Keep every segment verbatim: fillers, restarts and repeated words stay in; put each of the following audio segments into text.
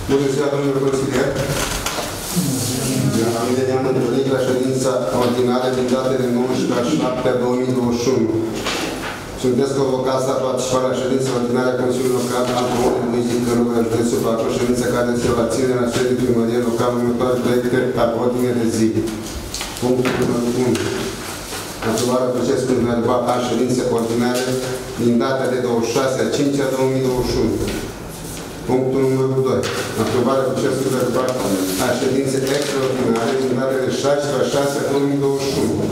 Bună ziua, domnule consilier! Ne-am întâlnit la ședința ordinară din datele nouăsprezece a șaptea două mii douăzeci și unu. Sunteți convocați la participa la ședința ordinară a Consiliului Local al Comunei Luizii Călugăr, județul Bacău, ședința care se va ține la sediul primăriei locale următoare proiecte a ordine de zi. Punctul numărul unu. Aprobarea procesului verbal al ședinței ordinare din data de douăzeci și șase a cincea două mii douăzeci și unu. Punctul numărul doi. Aprobarea procesului verbal a ședinței extraordinare din data de șaisprezece a șasea două mii douăzeci și unu.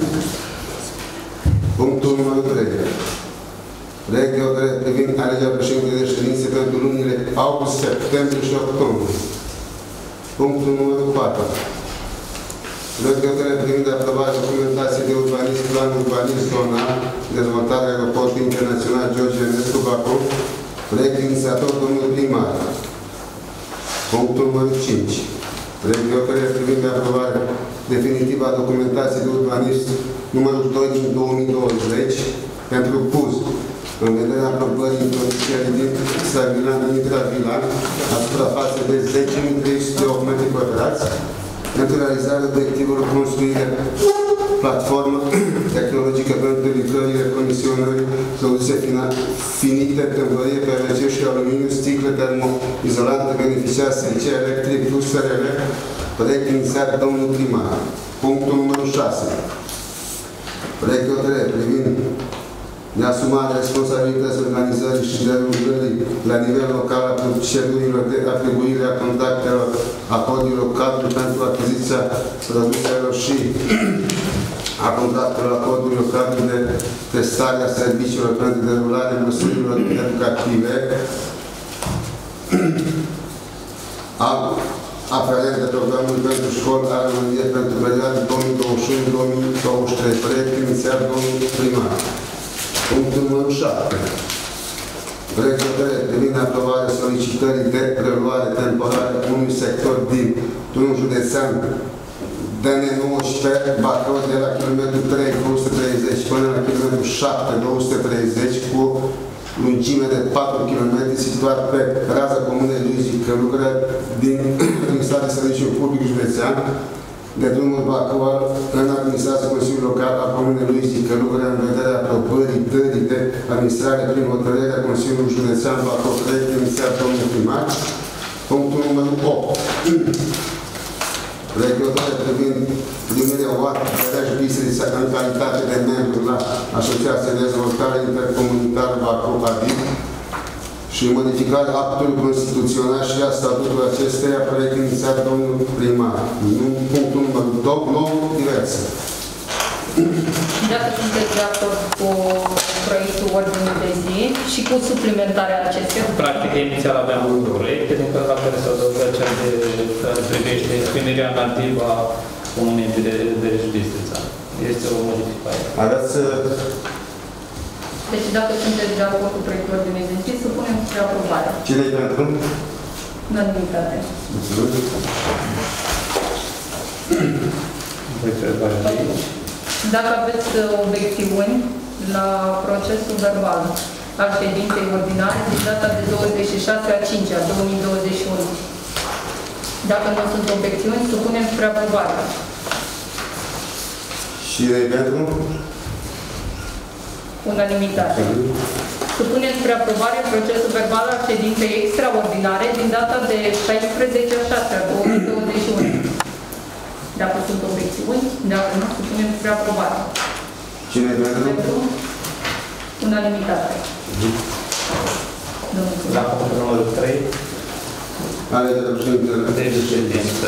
Punctul numărul trei. Proiect de hotărâre privind alegerea președintelui de ședințe pentru lunile august, septembrie și octombrie. Punctul numărul patru. Proiect de hotărâre privind aprobarea documentației de urbanism, plan urbanism zonal, dezvoltarea aeroportului internațional George Enescu Bacău, proiect inițiator domnul primar. Punctul numărul cinci. Proiect de hotărâre privind aprobarea definitivă a documentației de urbanism numărul doi din două mii douăzeci pentru P U Z, în vederea aprobării introducerii din Savilan Dimitra Vilan, asupra față de zece mii trei sute opt metri pătrați, pentru realizarea obiectivelor construire platformă tehnologică pentru livrările comisionării produse finite, tâmbărie, P V C și aluminiu, sticle termoizolante, beneficiar S C electric plus S R L, proiect inițiat domnul primar. Punctul numărul șase. Proiect de hotărâre privind neasumarea responsabilității organizării și derulării la nivel local a procedurilor de atribuire a contactelor acordurilor cadru pentru achiziția produselor și a contractelor acordurilor cadru de testare a serviciilor pentru derularea măsurilor educative a aferente programului pentru școli a României pentru perioada două mii douăzeci și unu două mii douăzeci și trei. Proiect inițiat domnul primar. Punctul numărul șapte. Proiect de hotărâre privind aprobarea solicitării de preluare temporară unui sector din drumul județean D N nouăsprezece Bacău de la kilometrul trei două sute treizeci până la kilometrul șapte două sute treizeci cu lungime de patru kilometri situat pe raza comunei Luizii Călugăr din administrația Serviciului Public Județean de drumul Bacău în administrația Consiliului Local al Comunei Luizii Călugăr în vederea aprobării dării de administrare prin hotărârea Consiliului Județean Bacău, proiect inițiat domnul primar. Punctul numărul opt. Proiect de hotărâre privind primirea Oată Fereș Bistrița în calitate de membru la Asociația de Dezvoltare Intercomunitară Bacău A D I și modificarea actului constituțional și a statutului acesteia, proiect inițiat domnul primar. Punctul numărul nouă, diverse. Dacă sunteți de acord cu proiectul ordinii de zi și cu suplimentarea acesteia? Practic, inițial aveam un proiect, din la care s-a adăugat cel de care privește primirea nativă a Comunei de Bistrița. Este o modificare. Aveți... Deci, dacă sunteți de acord cu proiectul ordinii de zi, să punem spre aprobare. Cine e pentru? Unanimitate. Dacă aveți obiecțiuni la procesul verbal al ședinței ordinare din data de douăzeci și șase a cincea două mii douăzeci și unu. Dacă nu sunt obiecțiuni, supunem spre aprobare. Și e pentru? Unanimitate. Supunem spre aprobare procesul verbal al ședinței extraordinare din data de șaisprezece a șasea două mii douăzeci și unu. Dacă sunt obiecțiuni, dacă nu, supunem spre aprobare. Cine e pentru? Pentru unanimitate. La punctul numărul trei. Alegerea președintelui. De ședință.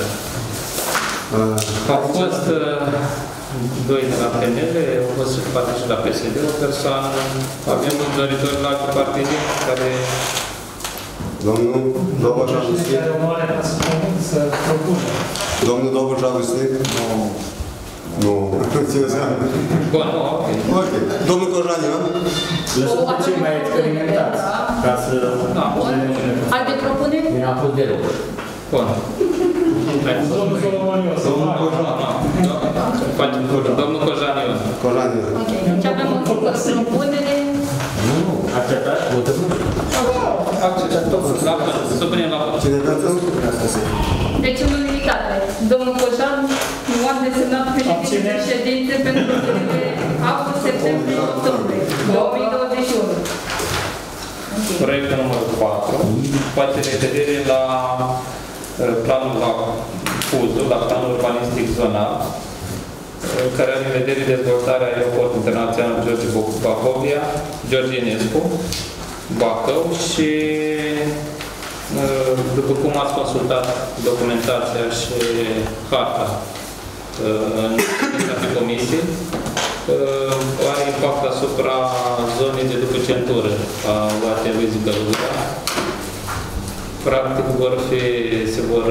Au fost doi de la P N L, au fost parte și la P S D, o persoană. Avem un doritor la alte partide care... Domnul Doboș Agustin. Să propună. Domnul Doboș Agustin? Nu. Nu. Bun, nu, ok. Ok. Domnul Cojan Ioan? Lăsăm pe cei mai experimentați. Ca să... Alte propuneri? Din aplauderul. Bun. Domnul Solomoniu. Domnul Cojan. Domnul Cojan Ioan. Cojan Ioan. Ok. Deci avem o propunere. Nu. Acceptați? Votăm? accept. La vot. Să punem la vot. Cine dată? Deci, în unanimitate, domnul Cojan nu a desemnat președinte de ședințe pentru zilele august, septembrie, octombrie două mii douăzeci și unu. Proiectul numărul patru face referire la planul la Fuzul, la planul urbanistic zonal, care are în vedere dezvoltarea aeroportului internațional George Bacovia, George Enescu, Bacău și după cum ați consultat documentația și harta în aceste comisii, are impact asupra zonei de după centură a U A T V Zicălugăra. Practic vor fi, se vor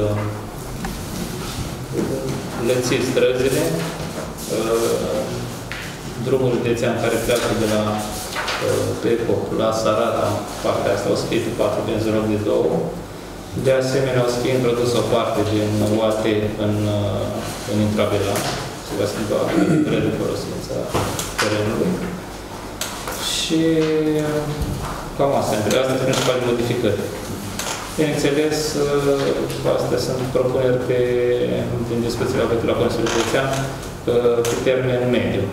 lăți străzile, drumul județean care pleacă de la Peco la Sarata, partea asta o să fie pe patru benzinuri de două. De asemenea, o să fie introdus o parte din U A T în, în Intravela. Se va schimba de folosința terenului. Și cam asta. Astea sunt principale modificări. Bineînțeles, astea sunt propuneri pe, din discuțiile avute la Consiliul Județean pe termen mediu.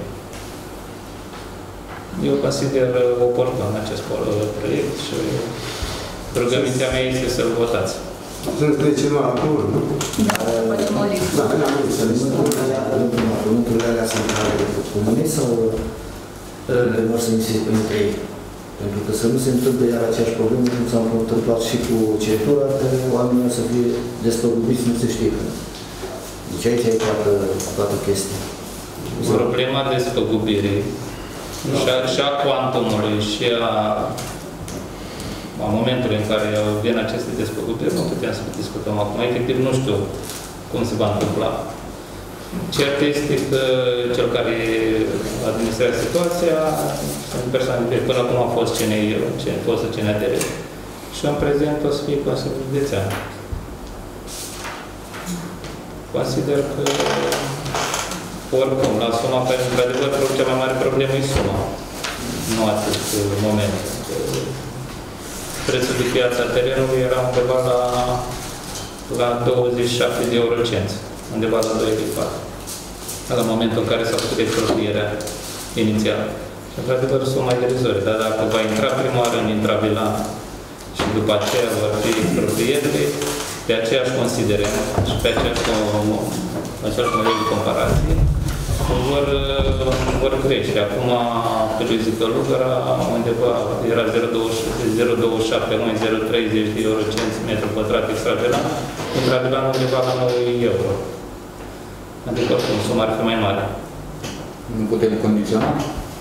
Eu consider oportun acest proiect și rugămintea mea este să-l votați. Sunt trecem la acolo, nu? Da, facem o listă. Da, ne-am văzut să listă. Pământurile alea sunt ale comune sau vor să insiste între ei? Pentru că să nu se întâmple iar aceeași problemă, cum s-a întâmplat și cu centura, că oamenii o să fie despăgubiți, nu se știe când. Deci aici e toată, toată chestia. Problema despăgubirii și a, și a cuantumului și a, a momentului în care vin aceste despăgubiri, nu putem să discutăm acum. Efectiv, nu știu cum se va întâmpla. Cert este că cel care administrează situația sunt persoane, până acum a fost C N I, a fost C N A D R și în prezent o să fie Consiliul Județean. Consider că oricum, la suma care, într-adevăr, cea mai mare problemă e suma. Nu atât moment. Prețul de piață a terenului era undeva la, la douăzeci și șapte de eurocenți, undeva la doi de patru. La momentul în care s-a făcut exproprierea inițială. Și, într-adevăr, suma e derizorie, dar dacă va intra prima oară în Intravela și după aceea vor fi exproprierile, pe aceeași considerent și pe aceeași același model de comparație, vor, vor crește. Acum, pe Luizi Călugăra, undeva era zero virgulă douăzeci și șapte, mai zero virgulă treizeci de eurocenți metru pătrat extravelan, intravelan undeva la nouă euro. Adică, oricum, suma ar fi mai mare. Nu putem condiționa?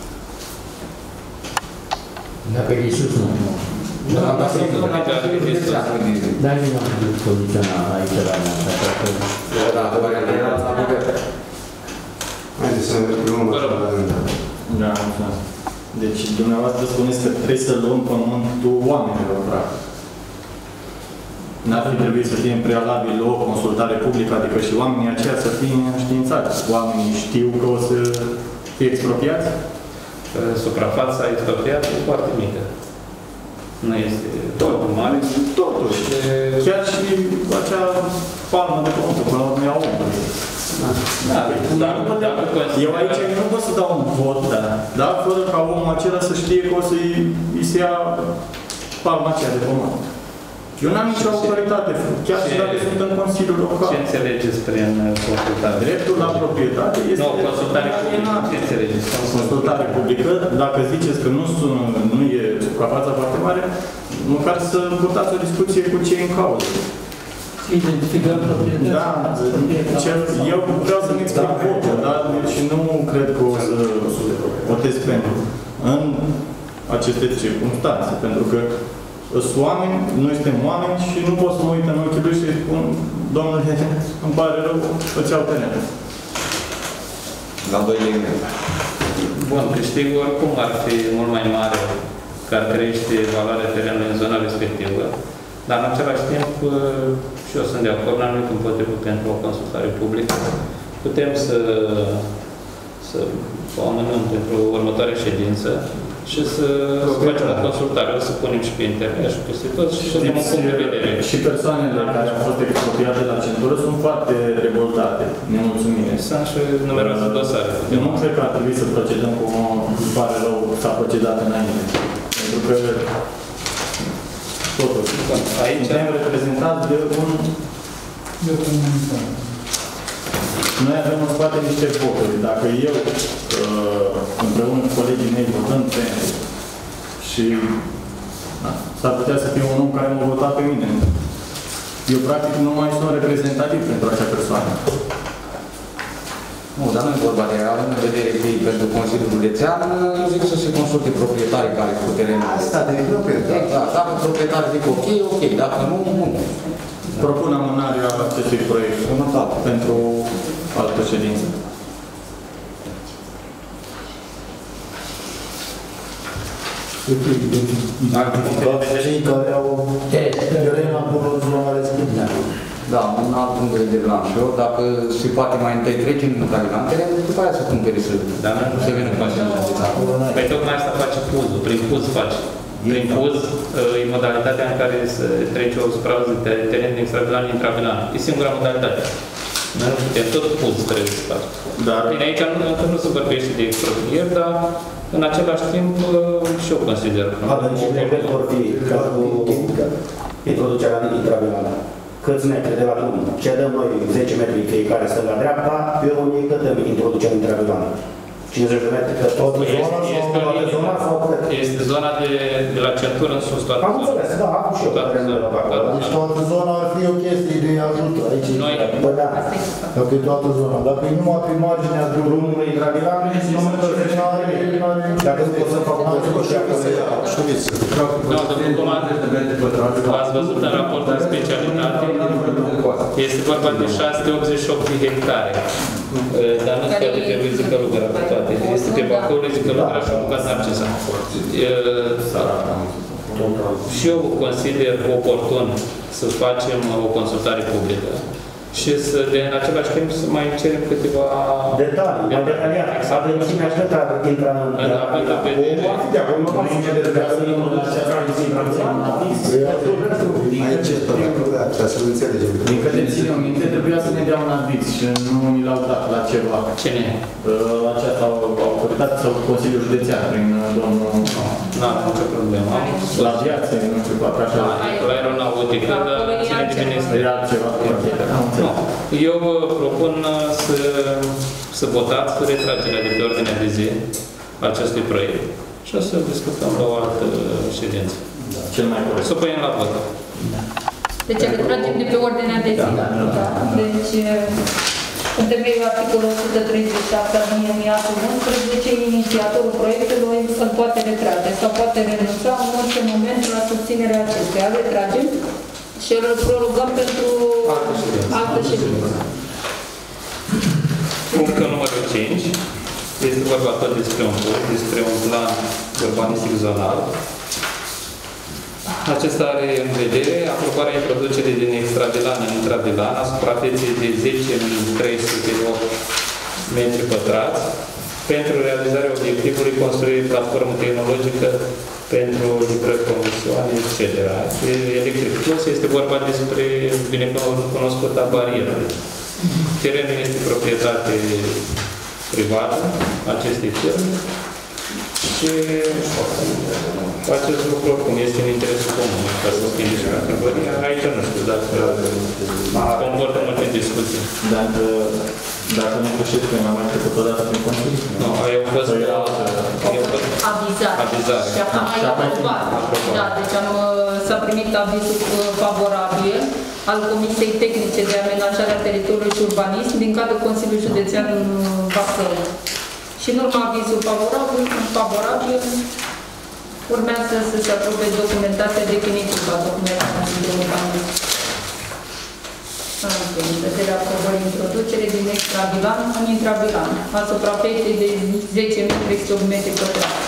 Dacă e sus, nu. Da, dar asta e una de județeană. Dar nu am putut condiționa aici la mea, așa că... Da, varianta era la buget. Haideți să ne luăm așa la rând. Da, mulțumesc. Deci, dumneavoastră spuneți că trebuie să luăm pământul oamenilor, practic. N-ar fi trebuit să fie în prealabil o consultare publică, adică și oamenii aceia să fie înștiințați. Oamenii știu că o să fie expropiați? Suprafața expropiată e foarte mică. Nu este tot mare. Totuși, chiar și acea palmă de pământ, până la urmă ia omul. Da, da, eu aici nu pot să dau un vot, da, da, fără ca omul acela să știe că o să-i se ia palma aceea de pământ. Eu n-am nicio autoritate, chiar și dacă sunt în Consiliul Local. Ce înțelegeți prin consultare? Dreptul la proprietate este... Nu, consultare publică. Ce înțelegeți? Consultare publică, dacă ziceți că nu, sunt, nu e suprafața foarte mare, măcar să purtați o discuție cu cei în cauză. Identificăm proprietatea. Da, eu vreau să-mi explic votul, dar și nu cred că o să votez pentru. În aceste circunstanțe, pentru că sunt oameni, noi suntem oameni și nu pot să mă uit în ochii lui și spun, domnule, îmi pare rău, îți iau terenul. La doi lei. Bun, câștigul oricum ar fi mult mai mare, că ar crește valoarea terenului în zona respectivă, dar în același timp, și eu sunt de acord, n-am nimic împotrivă pentru o consultare publică. Putem să, să o amânăm pentru următoarea ședință și să, să facem o consultare, o să punem și pe internet și peste tot și să dăm un punct de vedere. Și persoanele care au fost expropriate la centură sunt foarte revoltate, nemulțumite. Sunt și numeroase dosare. Eu nu cred că ar trebui să procedăm cum îmi pare rău s-a procedat înainte. Pentru că totuși, aici suntem reprezentați de un... Noi avem în spate niște voturi. Dacă eu, împreună cu colegii mei, votăm pentru și s-ar putea să fie un om care m-a votat pe mine, eu practic nu mai sunt reprezentativ pentru acea persoană. Nu, dar nu e vorba de având în vedere că pentru Consiliul Județean, eu zic să se consulte proprietarii care cu terenul. Asta de proprietar. Exact, dacă proprietarii zic ok, ok, dacă nu, nu. Propun amânarea acestui proiect pentru altă ședință. Cei care au teren acolo în zona respectivă. Da, un alt punct de vedere la eu, dacă se poate mai întâi trece în cabilantere, după aia să cumpere să Dar nu se vină cu așa. Păi tocmai asta face puzul, prin puz face. Prin puz e modalitatea în care se trece o suprafață de teren din extravilan în intravilan. E singura modalitate. Noi nu putem, tot puz trebuie să faci. Dar... Bine, aici nu, nu se vorbește de exproprieri, dar în același timp și eu consider că... Adâncimile vor fi cazul introducerea în intravilană. Câți metri de la drum? Ce dăm noi zece metri fiecare stânga-dreapta, pe o mie cât introducem în intravilană? cincizeci de metri, că toată zona sau toată zona sau cât? Este zona de, de la centură în sus, toată Am înțeles, da, am și eu terenul de acolo. Deci toată zona ar fi o chestie de ajutor aici. Noi, Bă, da. Dacă e toată zona. Dacă e numai pe marginea drumului intravilan, nu mă înțeleg, nu are nici. Dacă nu pot să fac un lucru și acolo să iau. nu, după cum ați văzut în raportul de specialitate, este vorba de șase sute optzeci și opt de hectare. Dar nu toate trebuie Zicălugăra pe toate. Este pe Bacăului, Zicălugăra și Bucat Narcisa. Și eu consider oportun să facem o consultare publică și să, de, în același timp, să mai cerem câteva... Detalii, mai detaliate. Adâncimea cât ar intra în... În având în vedere... O ar fi de acolo, nu mai zice de trebuia să Aici e tot acolo, așa să nu înțelegem. Din câte ține o minte, trebuia să ne dea un aviz și nu mi l-au dat la ceva. Cine? Aceasta autoritate sau Consiliul Județean prin domnul... Nu am nicio problemă. La viață, nu știu, poate așa. La aeronautică, dar ține de ministru. E altceva. Nu. Eu vă propun să, să votați retragerea de pe ordinea de zi acestui proiect și o să discutăm la o altă ședință. Da, cel mai corect. Să o punem la vot. Deci retragem de pe ordinea de zi. Da, da, da. Deci, în temeiul articolul o sută treizeci și șapte aliniatul unsprezece, inițiatorul proiectului îl poate retrage sau poate renunța în orice moment la susținerea acesteia. Retragem și îl prorogăm pentru altă ședință. Punctul numărul cinci este vorba tot despre un punct, despre un plan urbanistic zonal. Acesta are în vedere aprobarea introducerii din extravilan în intravilan a suprafeței de zece mii trei sute opt metri pătrați pentru realizarea obiectivului construirii platformă tehnologică pentru livrări, comisioane, et cetera. Electric Plus este vorba despre binecunoscuta barieră. Terenul este proprietate privată acestei firme și acest lucru oricum este în interesul comun, ca să schimbi și categoria. Aici nu știu dacă comportă multe discuții. Dacă, dacă nu greșesc, că n-am mai trecut odată prin Consiliu? Nu, eu am fost Avizare. Avizare. Și acum ai aprobat. Da, deci am, s-a primit avizul favorabil al Comisiei Tehnice de Amenajare a Teritoriului și Urbanism din cadrul Consiliului Județean Bacău. Și în urma avizul favorabil, favorabil urmează să se aprobe documentația definitivă a documentului Consiliului Urbanism. În vederea aprobării introducerii din extravilan în intravilan, asupra feței de zece mii trei sute opt metri pătrați.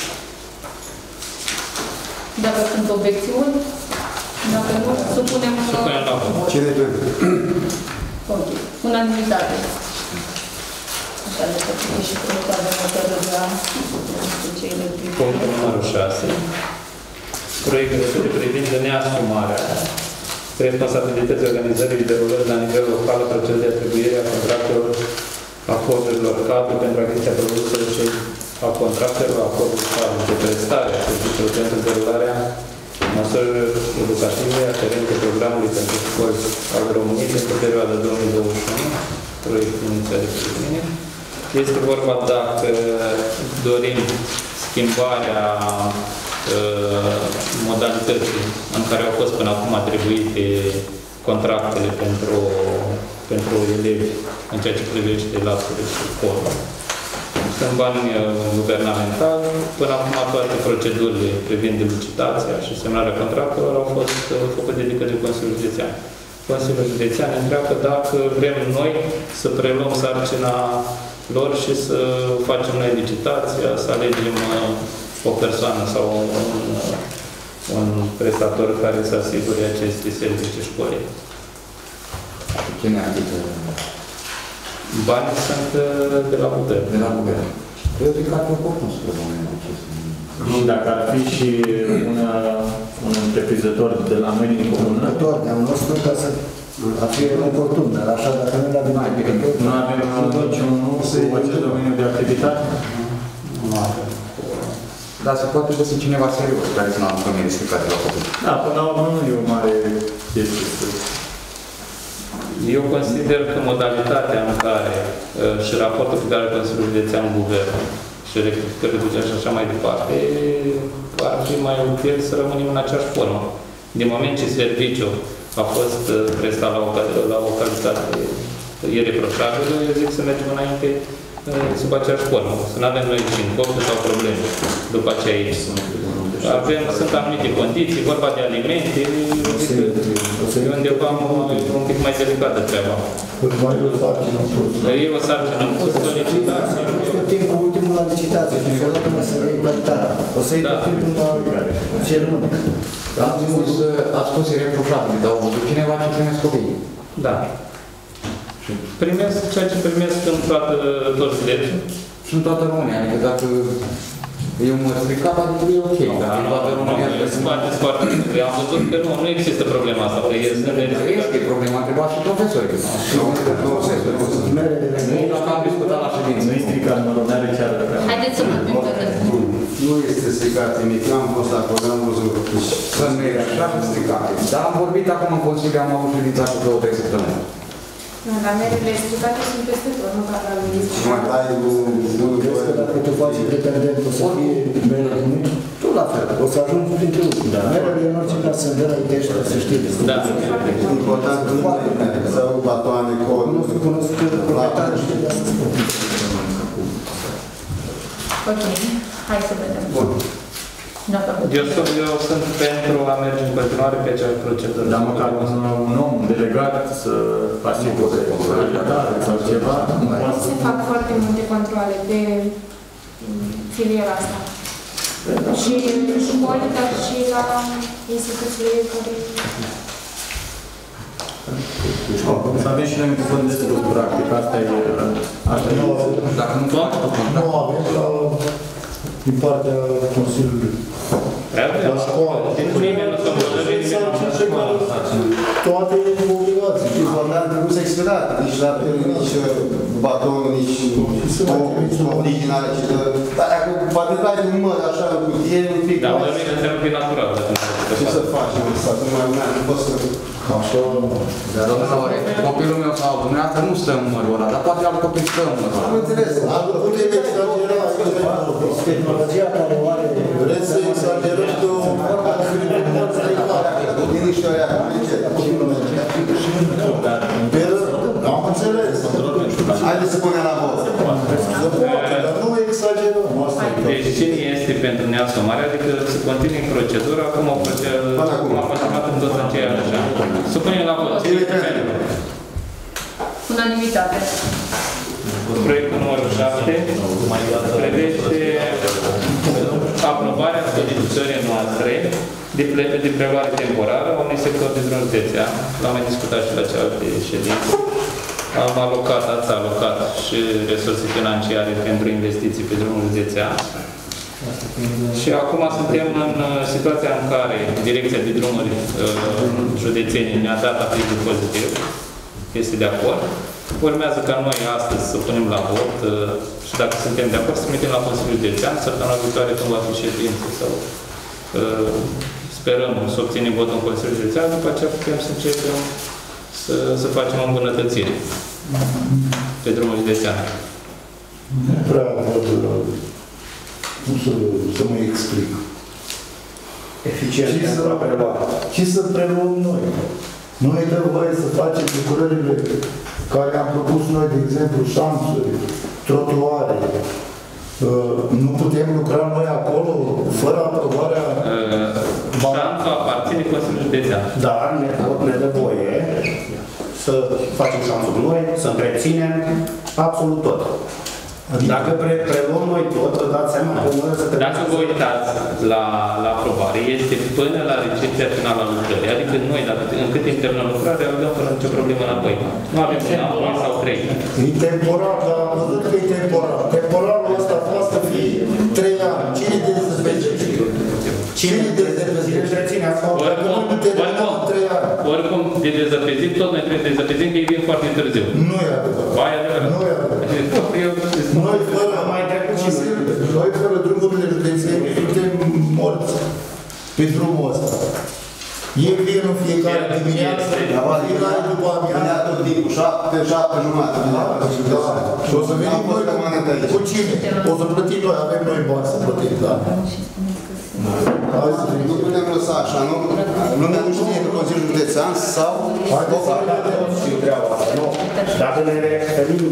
Dacă sunt obiecțiuni, dacă nu, supunem... Supunem la vot. Cine pentru? Ok. Unanimitate. Așa de făcut și proiectul de hotărârea cele privind. Punctul numărul șase. Proiect de hotărâre privind neasumarea responsabilității organizării de rulări la nivel local, proces de atribuire a contractelor, acordurilor cadru pentru achiziția produselor și a contractelor, acorduri cadru de prestare a serviciilor pentru derularea măsurilor educative aferente programului pentru școli al României pentru perioada două mii douăzeci și unu, proiect inițial de primire. Este vorba dacă dorim schimbarea modalității în care au fost până acum atribuite contractele pentru, pentru elevi în ceea ce privește laptele și școlul. Sunt bani guvernamentali. Până acum toate procedurile privind licitația și semnarea contractelor au fost făcute de către Consiliul Județean. Consiliul Județean ne întreabă dacă vrem noi să preluăm sarcina lor și să facem noi licitația, să alegem o persoană sau un, un prestator care să asigure aceste servicii școlii. Cine adică? Banii sunt de la guvern. De la guvern. Eu zic că ar fi oportun spre momentul acesta. Dacă ar fi și una, un întreprinzător de la noi din comună. De-al nostru, ca să ar fi oportun, dar așa, dacă nu le-avem nu avem niciunul cu acest domeniu de activitate? Nu avem. Dar se poate găsi cineva serios, care să nu am familie explicații la făcut. Da, până la urmă nu e o mare chestie. Eu consider că modalitatea în care uh, și raportul pe care Consiliul Județean Guvern și rectificările și așa mai departe, ar fi mai util să rămânem în aceeași formă. Din moment ce serviciul a fost uh, prestat la o, la o calitate ireproșabilă, eu zic să mergem înainte uh, sub aceeași formă. Să nu avem noi și încopte sau probleme după aceea aici. Avem, sunt anumite condiții, vorba de alimente, e undeva un pic mai delicată treaba. E o sarcină în pus, o licitație. Cu timpul ultimul la licitație, și o dată să iei calitatea. O să iei timpul la ce rămâne. Ați spus, ați spus ireproșabil, dar au văzut cineva ce primesc copiii. Da. Primesc ceea ce primesc în toată, toți legii. Și în toată România, adică dacă eu mă stricat, adică e ok. Da, nu, nu, se faceți foarte bine. Am văzut că nu, nu există problema asta. Este problema, întreba și profesorii. Nu dacă am discutat la ședință. Nu-i stricat, mă rog, n-are chiar de treabă. Haideți să vorbim pe rând. Nu este stricat nimic, am fost acolo, am văzut. Să nu e așa stricat. Dar am vorbit acum în Consiliu, am avut ședința cu două, trei săptămâni. Nu, dar merele stricate sunt peste tot, nu ca la ministru. Și mai dai unul, Crezi că dacă tu faci pretendent, o să fie merele, tu la fel, o să ajungi printre lucruri. Merele, în orice caz, sunt de la Itești, să știi. Da. important nu e sau batoane, cod. Nu se cunosc proprietarii și de asta spun. Ok, hai să vedem. Bun. Eu sunt, eu sunt pentru a merge în continuare pe acea procedură. Dar măcar un, un om delegat să asigure calitate sau ceva. Se fac foarte multe controle pe filiera asta. Și în școli, dar și la instituțiile care... Să avem și noi un cuvânt de spus, practic. Asta e... Asta e... Dacă nu fac, nu avem la... din partea Consiliului. La școală. Nimeni nu s-a măsărit, nimeni nu s-a măsărit. Toate obligații. Dar nu s-a expirat, nici la nici batonul, nici originale, ci de... Dar dacă poate dai un măr așa, în cutie, un pic... Da, mă rămâne înseamnă fi natural. Ce să facem? Statul mai mea, nu pot să... Așa... Dar, domnule Ore, copilul meu sau dumneavoastră nu stă în mărul ăla, dar poate alt copil stă în mărul ăla. Am înțeles. Putem exagera Tehnologia care o are... Vreți să exagerăm de o formă de Liniștea aia, am înțeles. haideți să punem la vot. Se poate, dar nu exagerăm. Deci cine este pentru neasumare, adică să continue procedura cum a continuat în toți aceia așa. Să punem la vot. Unanimitate. Proiectul numărul șapte prevește aprobarea solicitării noastre de, de preluare temporară a unui sector de drum județean. L-am mai discutat și la cealaltă ședință. Am alocat, ați alocat și resurse financiare pentru investiții pe drumul județean. Și acum suntem în uh, situația în care Direcția de Drumuri uh, Județene ne-a dat avizul pozitiv, este de acord. Urmează ca noi astăzi să punem la vot uh, și dacă suntem de acord să trimitem la Consiliul Județean, săptămâna viitoare când va fi ședință sau uh, sperăm să obținem votul în Consiliul Județean, după aceea putem să începem să, să facem o îmbunătățire pe drumul județean. Nu prea văd, cum să, să mă explic. Eficient Și să, pentru a prelua. și să preluăm noi. Nu ne dă voie să facem lucrările care am propus noi, de exemplu, șanțuri, trotuare. Uh, nu putem lucra noi acolo fără aprobarea... Uh, șanțul aparține Consiliul Județean. Dar ne, ne dă voie să facem șanțuri noi, să întreținem absolut tot. Dacă pre preluăm noi tot, vă dați seama că noi să Dacă vă uitați la, la aprobare, este până la recepția finală a lucrării. Adică noi, dacă, în cât timp terminăm lucrarea, o dăm fără nicio problemă înapoi. Nu avem un an, doi sau trei. E temporar, dar am văzut că e temporar. Temporarul ăsta poate să fie trei ani. Cine de dezăpezit? Cine de dezăpezit? întreține asfalt. Dacă nu nu terminăm în trei ani. Oricum, de dezăpezit, tot noi trebuie de dezăpezit, că ei vin foarte târziu. Nu e adevărat. Ba, e adevărat. Nu e adevărat. Eu, Noi fără, mai trecut și noi fără drumurile județene suntem morți pe drumul ăsta. Ei vin în fiecare dimineață, fiecare după amiază. tot timpul, șapte, șapte jumate. Și o să venim noi cu cine? O să plătim noi, avem noi bani să plătim, da? Nu putem lăsa așa, nu? Lumea nu știe că Consiliul Județean sau... Haideți să vedem. știu treaba asta, nu? Dacă ne referim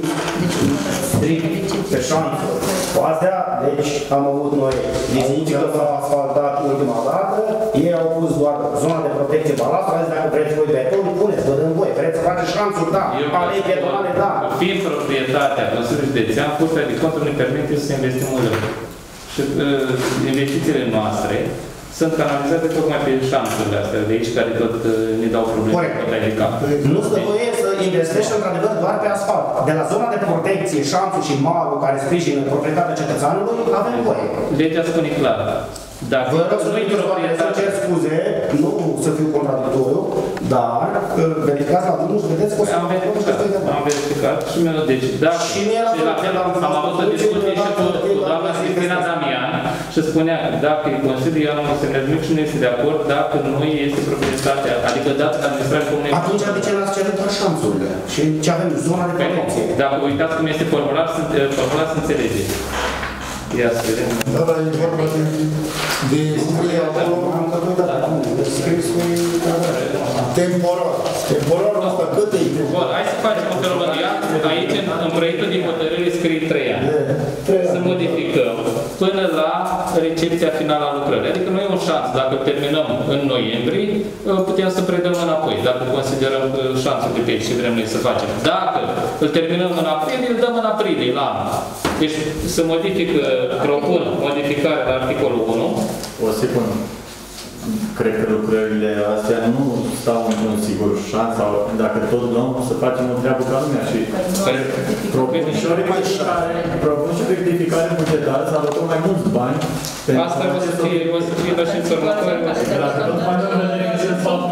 strict pe șanță cu astea, deci am avut noi viziți că s-au asfaltat ultima dată, ei au pus doar zona de protecție balastru, azi dacă vreți voi beton, puneți, vă dăm voie, vreți să faceți șanțuri, da, alei betonale, da. Fiind proprietatea Consiliului Județean, Curtea de Conturi ne permite să investim în lău. Și uh, investițiile noastre sunt canalizate tocmai pe șanțurile astea de aici, care tot uh, ne dau probleme. Corect. Nu stă voie să investești într-adevăr doar pe asfalt. De la zona de protecție, șanțul și malul care sprijină proprietatea cetățeanului, avem voie. Legea spune clar. Dacă Vă rog să nu să cer scuze, nu să fiu contradictoriu, dar verificați la drumul și vedeți că o să am verificat, am verificat și mi-a deci, da, și mie la fel am avut o discuție și cu doamna Cristina Damian și spunea că dacă e Consiliul, ea nu mă semnează nimic și nu este de acord dacă nu este proprietatea, adică dat administrarea comunei. Atunci de ce l-ați cerut doar șanțurile? Și ce avem? Zona de protecție. Dacă uitați cum este formulat, formulat se înțelege. Ia să vedem. Da, dar e vorba de, de scrie acolo, am că nu dat acum, scris cu temporar. Temporarul ăsta cât e? Bun, hai să facem o felul. Aici, în, în proiectul de hotărâre, scrie trei ani. Să modificăm până la recepția finală a lucrării. Adică nu e un șans. Dacă terminăm în noiembrie, putem să predăm înapoi. Dacă considerăm șansul de pe aici și vrem noi să facem. Dacă îl terminăm în aprilie, îl dăm în aprilie, la anul. Deci să modifică, propun modificarea la articolul unu. O secundă. Cred că lucrările astea nu stau într-un sigur șans sau dacă tot luăm să facem o treabă ca lumea și propun și o rectificare, propun și o rectificare bugetară să alocăm mai mulți bani. Asta o să fie, o să fie și în următoare. Dacă tot mai avem în vedere că se fac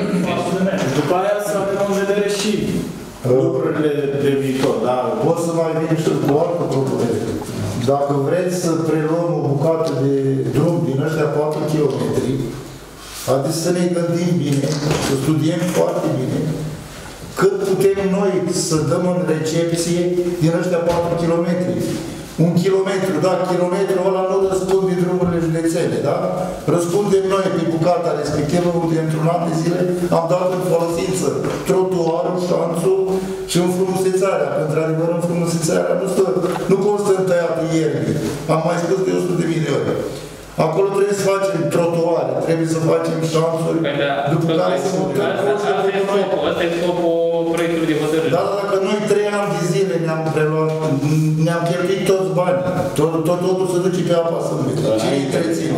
după aia să avem în vedere și lucrurile de viitor. Da, pot să mai vin și cu altă problemă. Dacă vreți să preluăm o bucată de drum din ăștia patru kilometri, haideți să ne gândim bine, să studiem foarte bine, cât putem noi să dăm în recepție din ăștia patru kilometri. Un kilometru, da, kilometrul ăla nu răspunde drumurile județene, da? Răspundem noi pe bucata respectivă, unde într-un an de zile am dat în folosință trotuarul, șanțul și înfrumusețarea. Că, într-adevăr, înfrumusețarea nu, stă, nu constă în tăiatul ierbii. Am mai spus de o sută de mii de ori. Acolo trebuie să facem trotuare, trebuie să facem șanțuri, după care să mutăm coșul de noi. Asta e scopul proiectului de hotărâre. Da, dacă noi trei ani de zile ne-am preluat, ne-am cheltuit toți banii, tot, tot, totul se duce pe apa sâmbete. Ce îi întreține?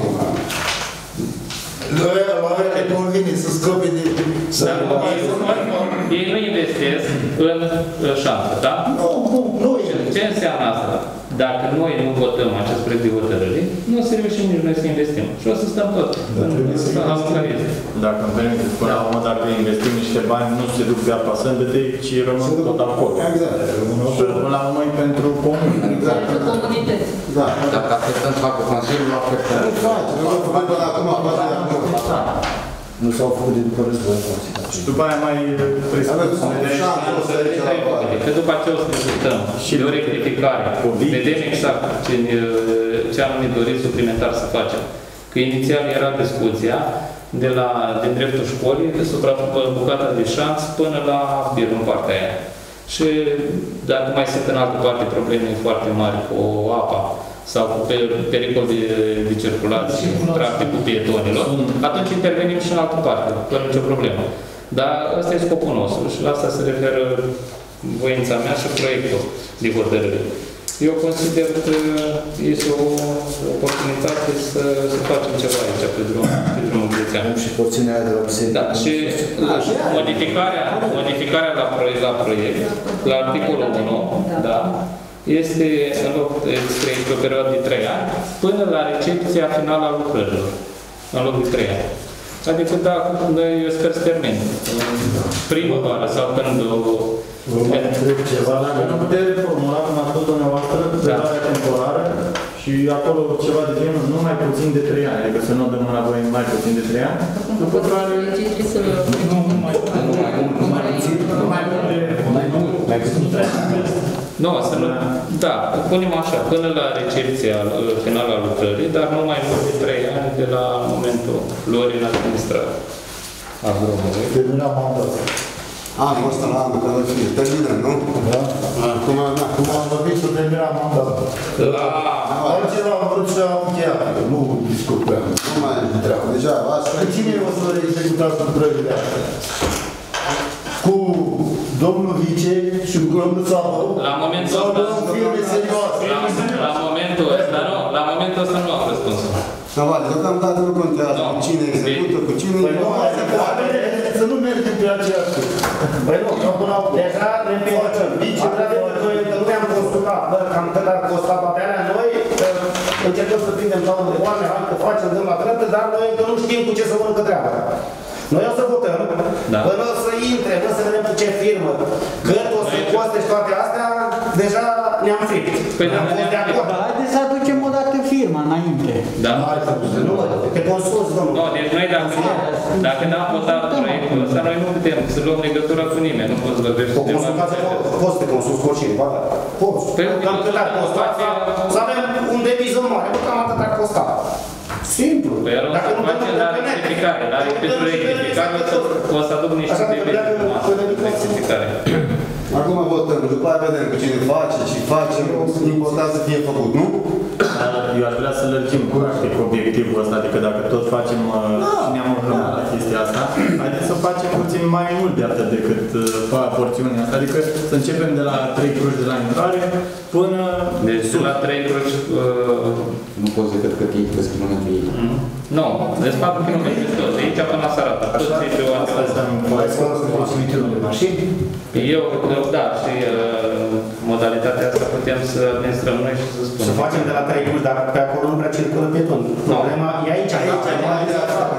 La aia le convine să scope de... Ei nu investesc în șanță, da? Nu, nu, nu Ce înseamnă asta? Dacă noi nu votăm acest proiect de hotărâre, nu o să reușim nici noi să investim. Și o să stăm tot. Dacă îmi permiteți, până la urmă, dacă investim niște bani, nu se duc pe apa sâmbetei, ci rămân tot acolo. Exact. Până la urmă, e pentru comun. Pentru comunități. Da. Dacă așteptăm să facă Consiliul, nu așteptăm. Nu face, nu am făcut până acum, poate de acum. Nu s-au făcut de după război. Și după aia mai Că după aceea o să discutăm și de o rectificare. Vedem exact ce, ce am dorit suplimentar să facem. Că inițial era discuția de la, din dreptul școlii, de supra bucata de șanț până la bir în partea aia. Și dacă mai sunt în altă parte probleme foarte mari cu apa sau cu pericol de, de circulație, traficul pietonilor, atunci intervenim și în altă parte, fără nicio problemă. Dar ăsta e scopul nostru și la asta se referă voința mea și proiectul de hotărâre. Eu consider că este o oportunitate să, să facem ceva aici pe drum, pe drumul județean. Și porțiunea de la biserică. Da, și modificarea, modificarea la proiect, la proiect, la articolul unu, da, este în loc de o perioadă de trei ani, până la recepția finală a lucrărilor, în loc de trei ani. Adică, da, eu sper să termin. Primăvară sau când o... Vă mai întreb ceva? Nu puteți reformula, cum a spus dumneavoastră, perioada temporară și acolo ceva de genul, nu mai puțin de trei ani, adică să nu dăm la voi mai puțin de trei ani. După care... Nu mai puțin, nu mai mult de... Mai puțin de trei ani. Nu, să nu... Da, punem așa, până la recepția finală a lucrării, dar nu mai mult de trei ani de la momentul lor în administrare a drumului. Termina mandatul. Anul ăsta la anul, când o fie. Terminăm, nu? Da. Cum am Cum am vorbit să termina mandatul. La... Altceva am vrut să am încheiat. Nu discut pe anul. Nu mai e treabă. Deja, asta... Cine o să executați lucrările astea? Cu domnul vice și cu domnul Țapău? La momentul ăsta... Sau cu firme serioase? La momentul ăsta, nu. La momentul ăsta nu am răspunsul. Da, vale, deocamdată nu contează cu cine execută, cu cine... Păi nu mai se poate. Să nu mergem pe aceeași. Păi nu, că până acum, deja ne facem. Într-adevăr, noi încă nu ne-am consultat, bă, cam cât ar costa toate alea, noi încercăm să prindem sau de oameni, hai că facem, dăm la dreaptă, dar noi încă nu știm cu ce să mănâncă treaba. Noi o să votăm, da. Până o să intre, până să vedem cu ce firmă, cât o să coste și toate astea, deja ne-am fript. Păi ne-am fost de acord. Haideți să aducem o dată firma înainte. Da? Nu, pe consus, domnul. Nu, deci noi dacă, dacă n-am votat proiectul ăsta, noi nu putem să luăm legătura cu nimeni, nu poți vorbești. O consultație poți să te consulți cu oricine, ba da. Poți. Cam cât ar costa, să avem un deviză mare, nu cam atât ar costa. Simplu. Păi el o să face la rectificare, la pentru rectificare o să aduc niște devize la rectificare. Acum votăm, după aia vedem cu cine face, ce facem, important să fie făcut, nu? Eu aș vrea să lărgim practic obiectivul ăsta, adică dacă tot facem și ne-am urmărit la chestia asta, haideți să facem puțin mai mult de atât decât porțiunea asta, adică să începem de la trei cruci de la intrare până... Deci de la trei cruci... Nu poți decât cât e, câți kilometri e. Nu, deci patru kilometri tot, de aici până la Sărata. Tot e pe o Asta înseamnă cimitirul de mașini? Eu, da, și modalitatea asta putem să administrăm noi și să spunem. Să facem de la trei cruci, dar pe acolo nu prea circulă pieton. Problema e aici, aici, aici.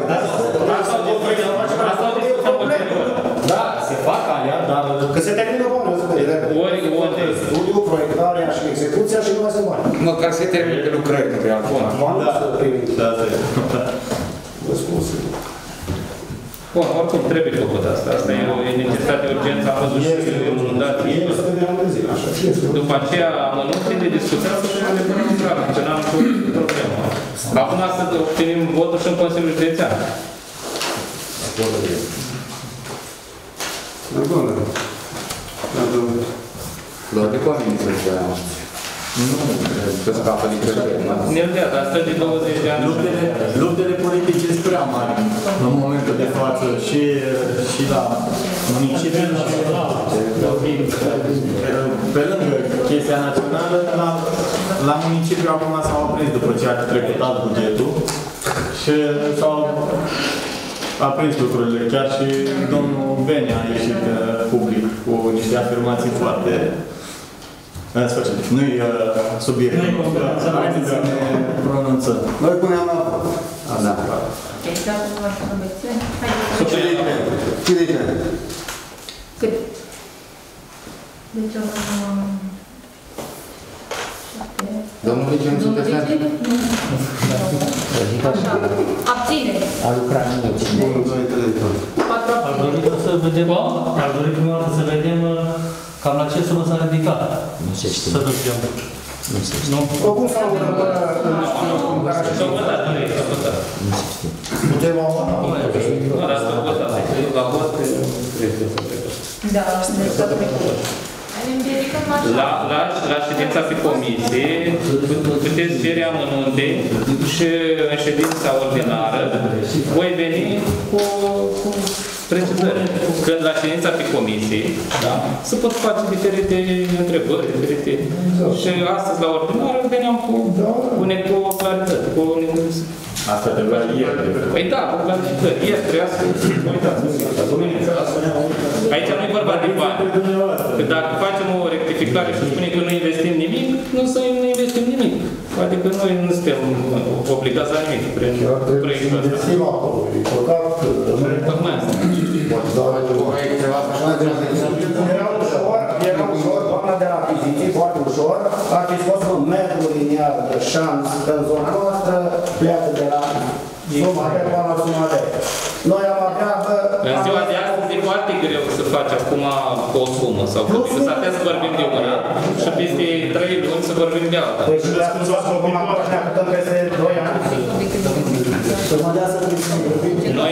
Da, se fac alea, dar... Că se termină bani, o să vedem. Ori, ori... Studiul, proiectarea și execuția și nu mai sunt bani. Măcar se termină de lucrări pe altfond. Bani să primim. Da, da. Răspuns. Bun, oricum trebuie făcut asta. Asta e o necesitate urgență, a fost și inundație. După aceea am anunțit de discutat și ne punem în clar, că n-am nicio problemă. Acum să obținem votul și în Consiliul Județean. Bună. Doar de coameni să vrea. Nu, că scapă din credere. Ne-l dea, dar stă de douăzeci de ani. Luptele, luptele politice sunt prea mari în momentul de față și, și la municipiul și pe lângă chestia națională, la, la municipiu acum s-au aprins după ce a trecut alt bugetul și s-au aprins lucrurile. Chiar și domnul Beni a ieșit public cu niște afirmații foarte Aia să facem. Nu-i subiect. Nu-i competență. Haideți să ne pronunțăm. Noi punem la vot. Da. Deci, dacă nu aș obiecțiune, haideți să Cine e pentru? Cine e pentru? cât? Deci, avem... Domnul Vice, nu sunteți pentru? Așa. Abține. A lucrat mult. unu, doi, trei, patru. Patru Am abține. dorit să vedem, am dorit prima dată să vedem cam la ce sumă s-a ridicat. Nu se știe. Să ducem. Nu se știe. Nu? Oricum s-au întâmplat. S-au votat, nu e, s-au votat. Nu se știe. Putem avea. Nu, dar s-au votat. La vot, cred că s-a trecut. Da, deci s-a trecut. La, la, la ședința pe comisie, puteți cere amănunte și în ședința ordinară voi veni cu, cu precizări. Când la ședința pe comisie, da, se pot face diferite întrebări, diferite. Și astăzi la ordinară veneam cu, cu, cu claritate, cu Asta trebuia ieri. Păi da, cu clarificări. Ieri trebuia să uitați. Aici nu e vorba de bani. Că dacă facem o rectificare și spunem că nu investim nimic, nu să nu investim nimic. Adică noi nu suntem obligați la nimic prin proiectul ăsta. Investim acolo. E păcat că... Tocmai asta. Era ușor, era ușor, doamna de la achiziții, foarte ușor, ar fi scos un metru liniar de șanț în zona noastră, pleacă de la suma de până la suma de. Noi am avea, bă... În ziua de astăzi e foarte greu să faci acum o sumă sau că să atea să vorbim de una și peste trei luni să vorbim de alta. Deci, le-a spus acum, acum ne acutăm peste doi ani. Să mă dea să Noi,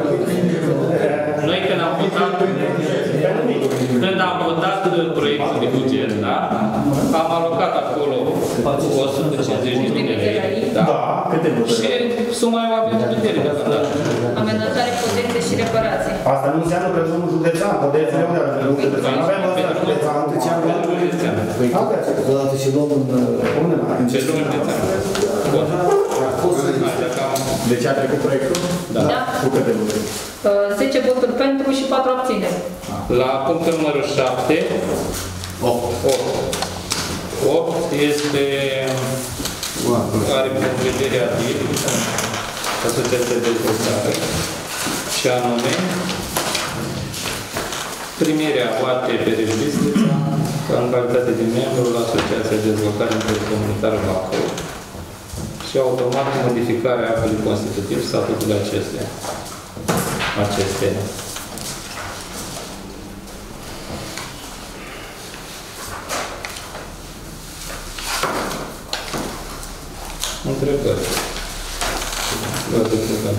noi când am votat, când am votat proiectul de buget, da? Am alocat acolo o sută cincizeci de mii de lei. Da. Câte votări? Și suma eu avem în vedere, da. Amenajare potențe și reparații. Asta nu înseamnă că nu județean, județele unde avem nu județean. Avem ăsta județean. Odată și luăm în... Ce luăm în județean? Bun. Deci a trecut proiectul? Da. Cu câte votări? zece voturi pentru și patru abțineri. La punctul numărul șapte, opt este are în vedere A D I R, Asociația de Dezvoltare, și anume primirea O A T P Registrița în calitate de membru la Asociația de Dezvoltare Intercomunitară Bacău și automat modificarea actului constitutiv statutului acestea. acestea. Întrebări. Vă întrebăm.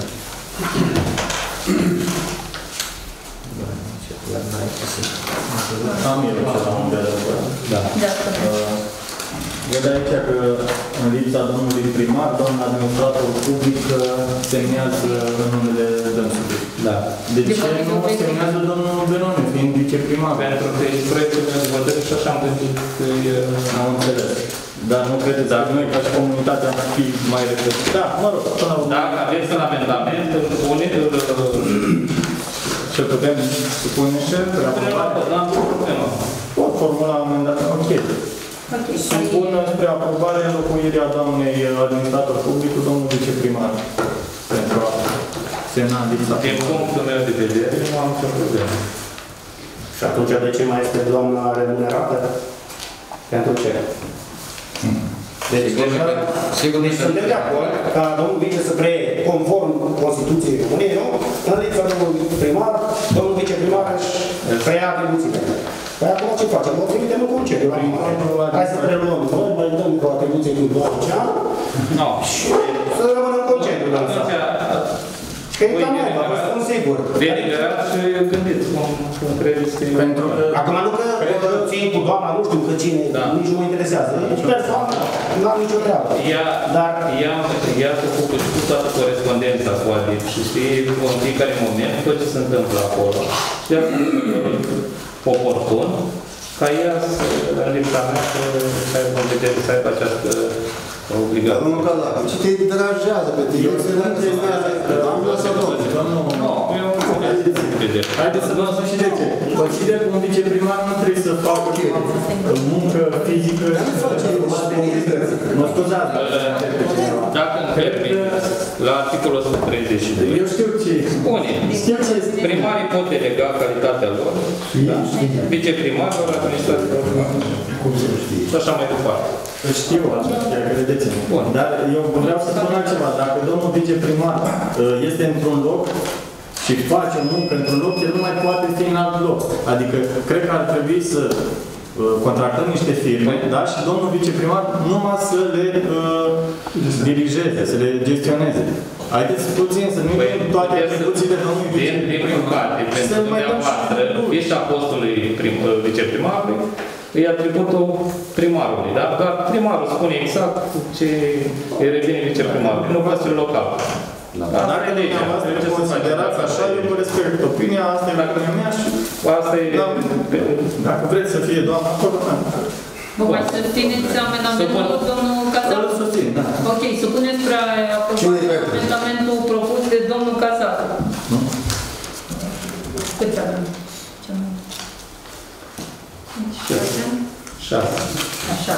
Am eu ceva unde adăugat. Da. Văd aici că în lipsa domnului primar, doamna administrator public semnează în numele dânsului. Da. De ce nu semnează domnul Benone, fiind viceprimar? Pentru că e proiectul de dezvoltare și așa am gândit că e... Am înțeles. Dar nu credeți că noi, ca și comunitate, am fi mai reflectiv? Da, mă rog, până la urmă. Dacă aveți un amendament, îl pune, și putem supune și pot formula amendament. Ok. Supun spre aprobare înlocuirea doamnei administrator public cu domnul viceprimar pentru a semna lipsa. Din punctul meu de vedere, nu am nicio problemă. Și atunci de ce mai este doamna remunerată? Pentru ce? Deci, sigur, deci suntem de acord ca domnul vice să preie conform Constituției României, nu? În lipsa domnului primar, domnul viceprimar își preia atribuțiile. Păi acum ce facem? O trimitem în concediu la mare. Hai să preluăm noi, mai dăm cu atribuție din doi ani și să rămână în concediu la asta. Că e ca noi, vă spun sigur. Deliberat și gândit cum credeți că... Acum nu că țin cu doamna, nu știu că cine, nici nu mă interesează. Nici persoană, n-am nicio treabă. Dar ea se ocupă și cu toată corespondența cu A D I R și știe în fiecare moment tot ce se întâmplă acolo. Și ea oportun ca ea să, în lipsa mea, să aibă în vedere să aibă această obligație. Domnul Calac, ce te deranjează pe tine? Se nu întrebează. Am lăsat domnul. Nu, eu Haideți să vă spun și de ce. Consider că un viceprimar nu trebuie să facă muncă fizică. Mă scuzați. Dacă îmi permiteți, la articolul o sută treizeci și doi, Eu știu ce spune, primarii pot delega calitatea lor, da? Viceprimarul, administratorul, și așa mai departe. Știu asta, chiar credeți-mă. Dar eu vreau să spun altceva. Dacă domnul viceprimar este într-un loc și face o muncă într-un loc, el nu mai poate fi în alt loc. Adică, cred că ar trebui să contractăm niște firme, da? Și domnul viceprimar numai să le uh, dirigeze, să le gestioneze. Haideți puțin să nu uităm toate atribuțiile domnului viceprimar. Din păcate, pentru dumneavoastră, fișa postului viceprimarului, e atributul primarului, da? Dar primarul spune exact ce îi revine viceprimarului, nu Consiliul Local. Da, dacă dumneavoastră considerați așa, eu vă respect opinia, asta e opinia mea și asta e... Dacă vreți să fie doamna acolo, da. Vă mai susțineți amendamentul, domnul Cazac? Să susțin, da. Ok, supuneți spre aprobare amendamentul propus de domnul Cazac. Nu? Câți avem? Ce nu? Șase? Șase. Așa.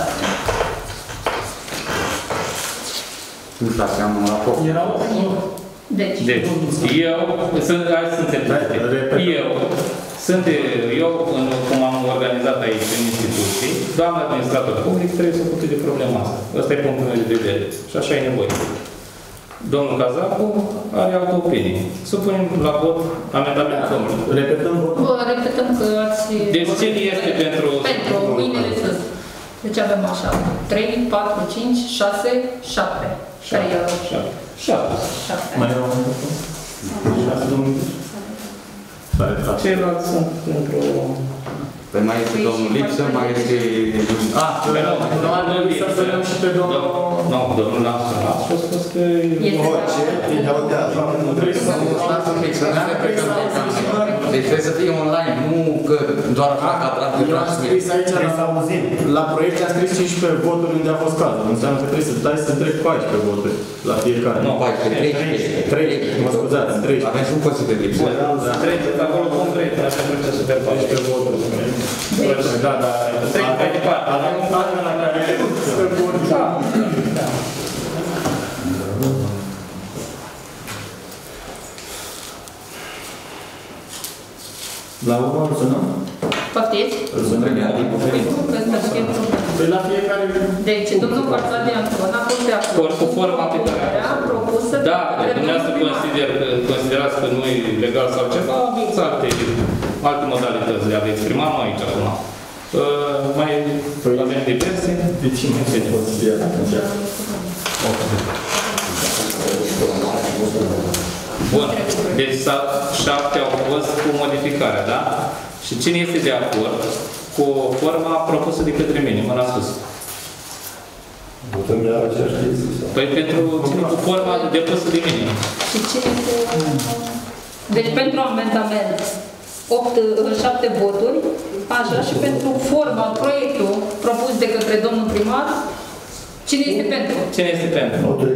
Nu șase, am un raport. Erau... Deci, deci eu, sunt, hai să înțelegeți, eu, sunt, eu, în, cum am organizat aici în instituții, doamna administrator public trebuie să ocupe de problema asta. Ăsta e punctul meu de vedere. Și așa e nevoie. Domnul Cazacu are altă opinie. Supunem la vot amendamentul domnului. Repetăm votul? Repetăm că ați... Deci ce este pentru... Pentru mâinile sus. Deci avem așa. trei, patru, cinci, șase, șapte. Care e șapte. Șapte. șapte. Mai erau un lucru? șase domnul? Ceilalți sunt pentru... Păi mai este domnul Lipsă, mai este... Ah, pe domnul Lipsă să vedem și pe domnul... Nu, domnul l-am sunat și a spus că... Deci trebuie să fie online, nu că doar așa ca transmit. Eu am scris aici la proiect, am scris cincisprezece voturi unde a fost cazul. Înseamnă că trebuie să dai să trec paisprezece voturi la fiecare. Nu, paisprezece, treisprezece. Mă scuzați, treisprezece. Avem și un Consiliu de Lipsă. treisprezece, acolo cum vrei, așa trebuie să treacă treisprezece voturi. Da, da. treisprezece mai departe. Avem un plan la care să vorbim. La urmă îl sunăm? Poftiți? Îl sunăm. Păi la fiecare... Deci, domnul Barțade Anton a fost de acord cu forma pe care a propusă... Da, dumneavoastră consider, considerați că nu e legal sau ceva, aveți alte, alte modalități de a vă exprima, nu aici acum. Uh, mai păi, avem diverse. De ce mai se consideră? Bun. Deci șapte au fost cu modificarea, da? Și cine este de acord cu forma propusă de către mine, mâna sus? Votăm iar aceeași chestie? Păi pentru cine cu forma depusă de mine. Și cine cu... Deci pentru amendament opt, șapte voturi, așa, și pentru forma, proiectul propus de către domnul primar, cine este pentru? Cine este pentru?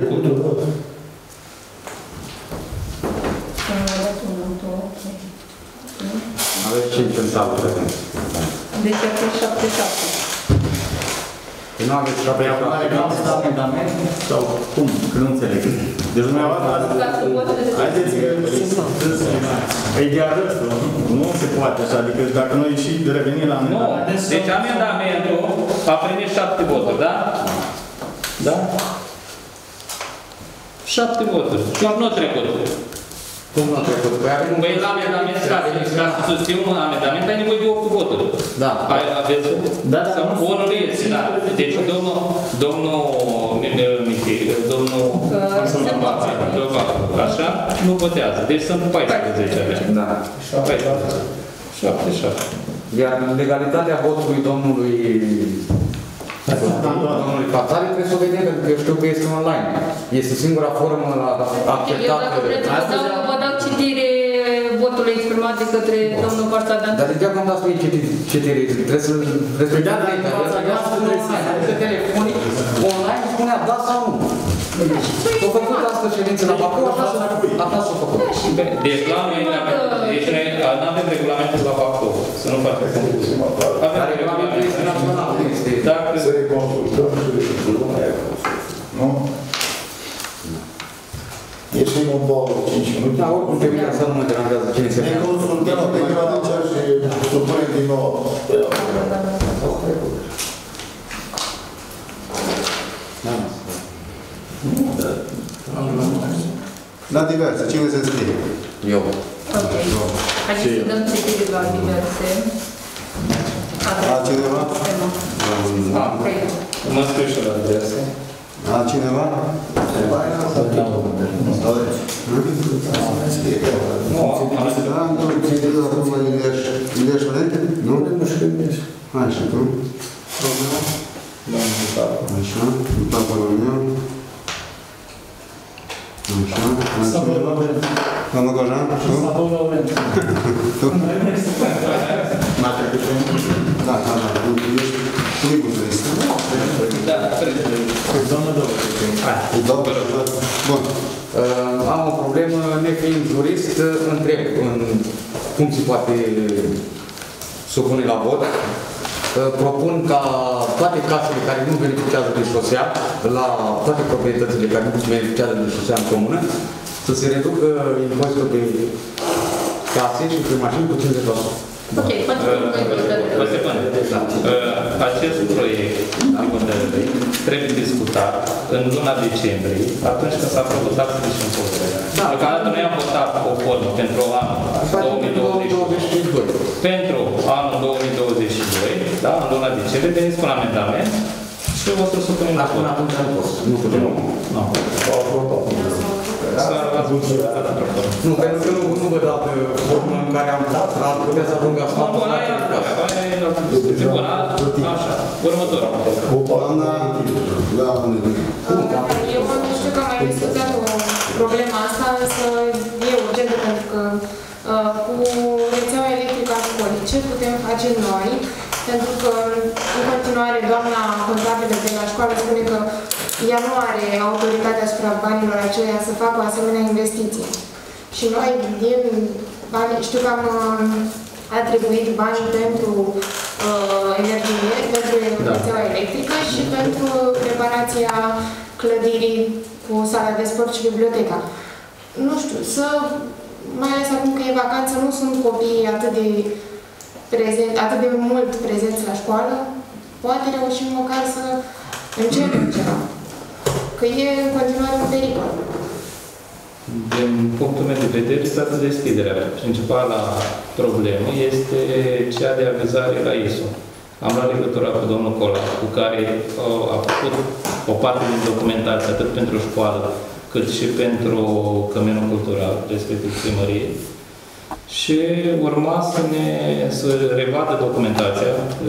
Aveți cinci în sală, prezent. Deci a fost șapte șapte. Păi nu aveți șapte șapte. Păi nu aveți amendament? Sau cum? Că nu înțeleg. Deci dumneavoastră... Haideți că... E de arăt, nu se poate așa. Adică dacă noi și revenim la amendament... Nu, deci amendamentul a primit șapte voturi, da? Da? Șapte voturi. Și nu a trecut. Cum nu a trecut? Păi la amendament, ca să susțin un amendament, ai nevoie de opt voturi. Da. Aveți? Da, da. Unul este, da. Deci domnul, domnul, domnul, așa, nu votează. Deci sunt paisprezece. Da. șapte șapte. Iar legalitatea votului domnului domnului Pazari trebuie să o vedem, pentru că eu știu că este online. Este singura formă acceptată. Eu dacă vreți să vă dau citire votului exprimat de către domnul Barțade Anton. Dar degeaba îmi dați mie citire, trebuie să respectați. Da, da, telefonic, online spunea da sau nu. S-a făcut asta ședință la Bacău, așa s-a făcut. Așa s-a făcut. Deci la noi, deci noi nu avem regulamentul la Bacău, să nu facem concurs. Avem regulamentul este național. Dacă să reconsultăm și nu? Ieșim în două, cinci minute. Da, oricum pe mine asta nu mă deranjează cine se ne consultăm pe mine atunci și supunem din nou. La diverse, cine se scrie? Eu. Ok. Haideți să dăm citire la diverse. Altcineva? Mă scriu și la diverse. Altcineva? Nu, acum Ileș Valente? Nu? Nu știu Ileș. Hai și tu. Așa, După România. Așa, altcineva? Domnul Gojan? Tu? Tu? Da, da, da. Tu e buturist. Da, Doamna Doamna. Bun. Am o problemă, nefiind jurist, întreb în cum se poate supune la vot. Propun ca toate casele care nu beneficiază de șosea, la toate proprietățile care nu beneficiază de șosea în comună, să se reducă impozitul pe case și pe mașini cu cincizeci la sută. Ok, o secundă. Acest proiect din hotărâre trebuie discutat în luna decembrie, atunci când s-a făcut taxele și impozitele. Deocamdată noi am votat o formă pentru anul două mii douăzeci și doi. Pentru anul două mii douăzeci și doi, da, în luna decembrie, veniți cu un amendament și o să-l supunem la vot. Până atunci nu pot. Nu putem. Nu. Nu, pentru că nu văd altă formă în care am ar putea să ajungă asta. Bun, aia e bun, așa. Următorul. Doamna, da, Eu nu știu că am mai discutat o problema asta, însă e urgentă pentru că uh, cu rețeaua electrică a școlii ce putem face noi, pentru că în continuare doamna contabilă de la școală spune că ea nu are autoritatea asupra banilor aceia să facă o asemenea investiție. Și noi din bani, știu că am atribuit bani pentru uh, energie, pentru rețeaua electrică și pentru reparația clădirii cu sala de sport și biblioteca. Nu știu, să, mai ales acum că e vacanță, nu sunt copiii atât de, prezent, atât de mult prezenți la școală, poate reușim măcar să începem ceva. Că e în continuare un pericol. Din punctul meu de vedere, toată deschiderea. Principala problemă este cea de avizare la I S O. Am luat legătura cu domnul Cola, cu care a făcut o parte din documentație, atât pentru școală, cât și pentru căminul cultural, respectiv primărie. Și urma să ne să revadă documentația,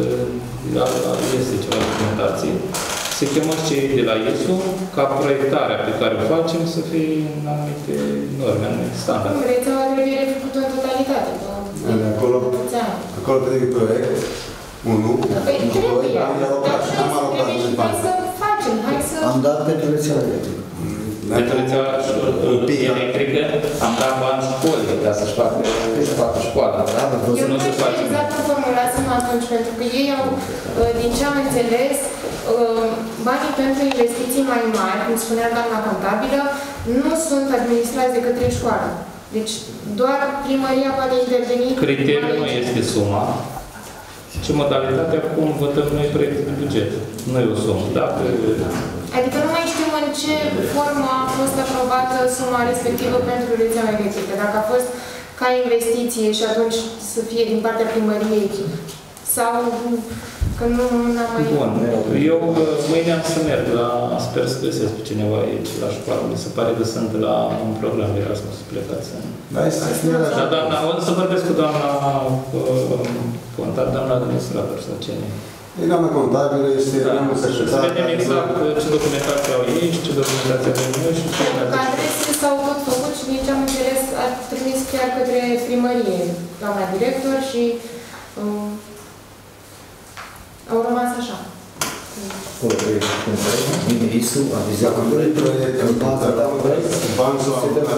este ceva documentație, se chemă cei de la I S O ca proiectarea pe care o facem să fie în anumite norme, în anumite standarde. Rețeaua trebuie refăcută în totalitate. Acolo, acolo trebuie proiect, unu, doi, am alocat, am alocat de bani. Să facem, hai să... Am dat pentru rețeaua electrică. Pentru rețeaua electrică am dat bani școlii ca să-și facă, să facă școala. Eu nu știu exact cum formulasem atunci, pentru că ei au, din ce am înțeles, banii pentru investiții mai mari, cum spunea doamna contabilă, nu sunt administrați de către școală. Deci doar primăria poate interveni. Criteriul nu este suma, ci modalitatea cum votăm noi proiectul de buget. Nu e o sumă. Dacă... Adică nu mai știm în ce formă a fost aprobată suma respectivă pentru rețeaua electrică. Dacă a fost ca investiție și atunci să fie din partea primăriei sau că nu am mai... Bun. Eu mâine am să merg la... Sper să găsesc pe cineva aici la școală. Mi se pare că sunt la un program Erasmus plecați. Da, dar doamna, o să vorbesc cu doamna contabilă, doamna administrator sau cine. E doamna contabilă, este doamna secretară. Să vedem exact ce documentație au ei și ce documentație avem noi și ce... Pentru că adrese s-au tot făcut și din ce am înțeles a trimis chiar către primărie, doamna director și um, au rămas așa. Acolo proiect de proiect, ministru avizează proiectul în baza la proiect, se dă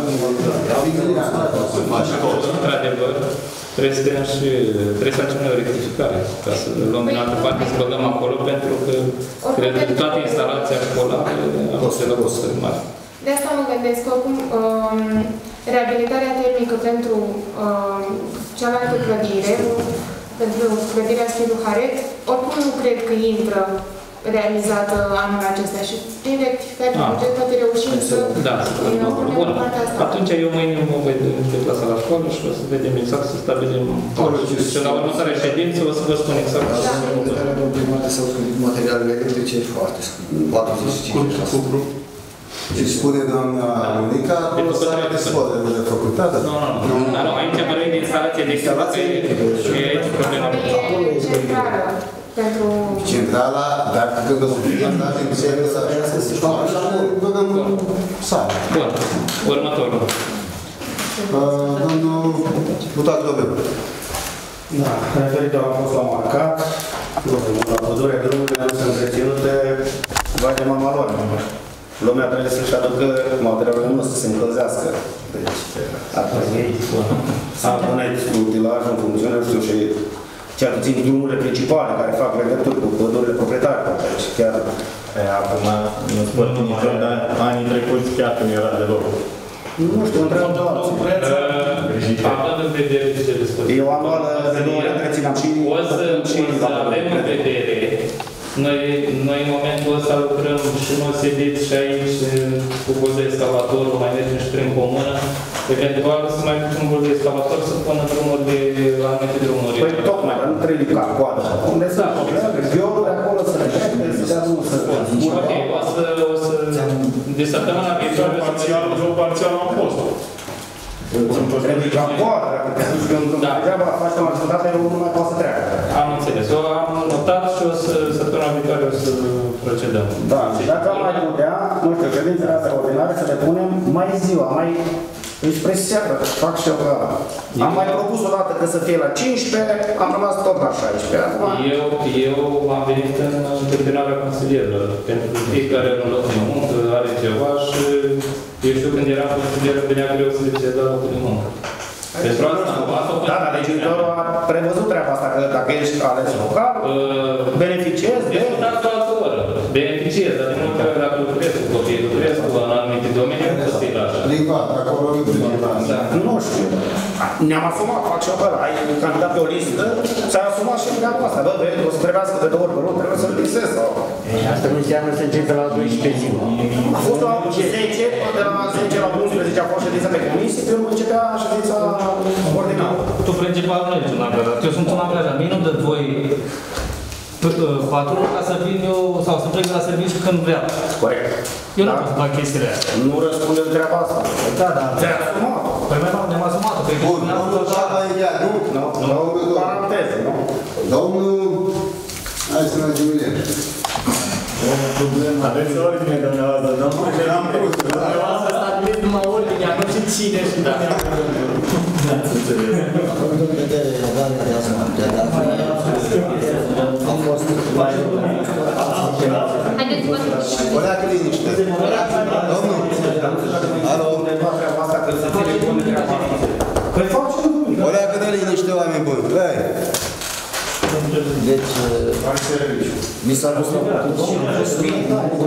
într-adevăr, trebuie să vedem și, trebuie să facem o rectificare, ca să luăm din altă parte, să băgăm acolo, pentru că cred că toată instalația școlară a fost la costuri mari. De asta mă gândesc că oricum um, reabilitarea termică pentru um, cealaltă clădire, pentru clădirea Sfântul Haret, oricum nu cred că intră realizată anul acesta și prin rectificare de buget poate reușim să da, bun. Atunci eu mâine mă voi deplasa la școală și o să vedem exact, să stabilim și la următoarea ședință o să vă spun exact. Da, s-au scumpit materialele electrice foarte scump, patruzeci și cinci la sută. Ce spune doamna Monica, acolo s-a despodere de făcut, da? Nu, nu, nu, aici vorbim de instalație de instalație și aici problema. E centrală pentru... Centrala, dacă când o să fie instalație în biserică, să așa să facă așa, băgăm în sală. Bun, următorul. Domnul deputat Dobeu. Da, referitor a fost la marcat, la pădurea drumurile nu sunt întreținute, bage mama lor. Lumea trebuie să-și aducă materialele nu să se încălzească. Deci, ar trebui să puneți utilajul în funcțiune, nu știu, și cel puțin drumurile principale care fac legături cu pădurile proprietare. Deci, chiar... E, acum, nu spun niciun, dar anii trecuți chiar nu era deloc. Nu știu, întreabă doar. Având în vedere ce discuții. Eu anuală de două ori întreținam și... O să avem în vedere. Noi, noi în momentul ăsta lucrăm și în O S D și aici cu bol de excavator, mai mergem și prin comună. Eventual să mai ducem bol de excavator să pună drumuri de anumite drumuri. Păi tocmai, nu trebuie ca coadă. Unde să gheorul de acolo să le trece, să dea drumul să... Ok, o să... De săptămâna viitoare... Drumul parțial am fost. Trebuie ca coadă, dacă te duci când degeaba faci o majoritate, eu nu mai pot să treacă. Am înțeles. O am notat și o să, săptămâna viitoare o să procedăm. Da, și dacă am mai putea, nu știu, ședințele astea ordinare să le punem mai ziua, mai spre seară, fac și eu că... Am mai propus o dată că să fie la cincisprezece, am rămas tot la șaisprezece. Eu, eu am venit în întâmpinarea consilierilor, pentru că fiecare în loc de muncă are ceva și eu știu când eram consilier, venea greu să zice la locul de muncă. Pentru asta am făcut... Da, dar legiuitorul a prevăzut treaba asta, că dacă ești ales local, beneficiezi de... Discutați o altă oră. Beneficiezi, dar nu cred că dacă lucrezi cu copiii, lucrezi cu în anumite domenii, nu să-i lași. Privat, acolo nu privat. Nu știu. Ne-am asumat, fac și apăr. Ai candidat pe o listă, ți-ai asumat și treaba asta. Bă, o să trebuiască de două ori pe lună, trebuie să-l lisezi sau... Asta nu înseamnă să începe la doisprezece ziua. A fost la zece, de la zece la unsprezece a fost ședința pe comisie, pe urmă începea ședința ordinară. Tu principal nu ești un angajat. Eu sunt un angajat. Mie nu dă voi patronul ca să vin eu sau să plec la serviciu când vreau. Corect. Eu nu pot să fac chestiile astea. Nu răspunde de treaba asta. Da, da. Ți-ai asumat. Păi mai ne-am asumat-o. Bun, domnul Șaba Ilia, nu? Nu, paranteză, nu? Domnul... Hai să mergem în el. Aveți ordine, dumneavoastră, domnul? Am pus. Dumneavoastră stabiliți numai ordinea, nu ce ține și da. Având în vedere egalea de asumare, a fost... O leacă liniște. Domnul, alo. O leacă de liniște, oameni buni. Deci, mi s-a pus la punctul domnul, a fost bine,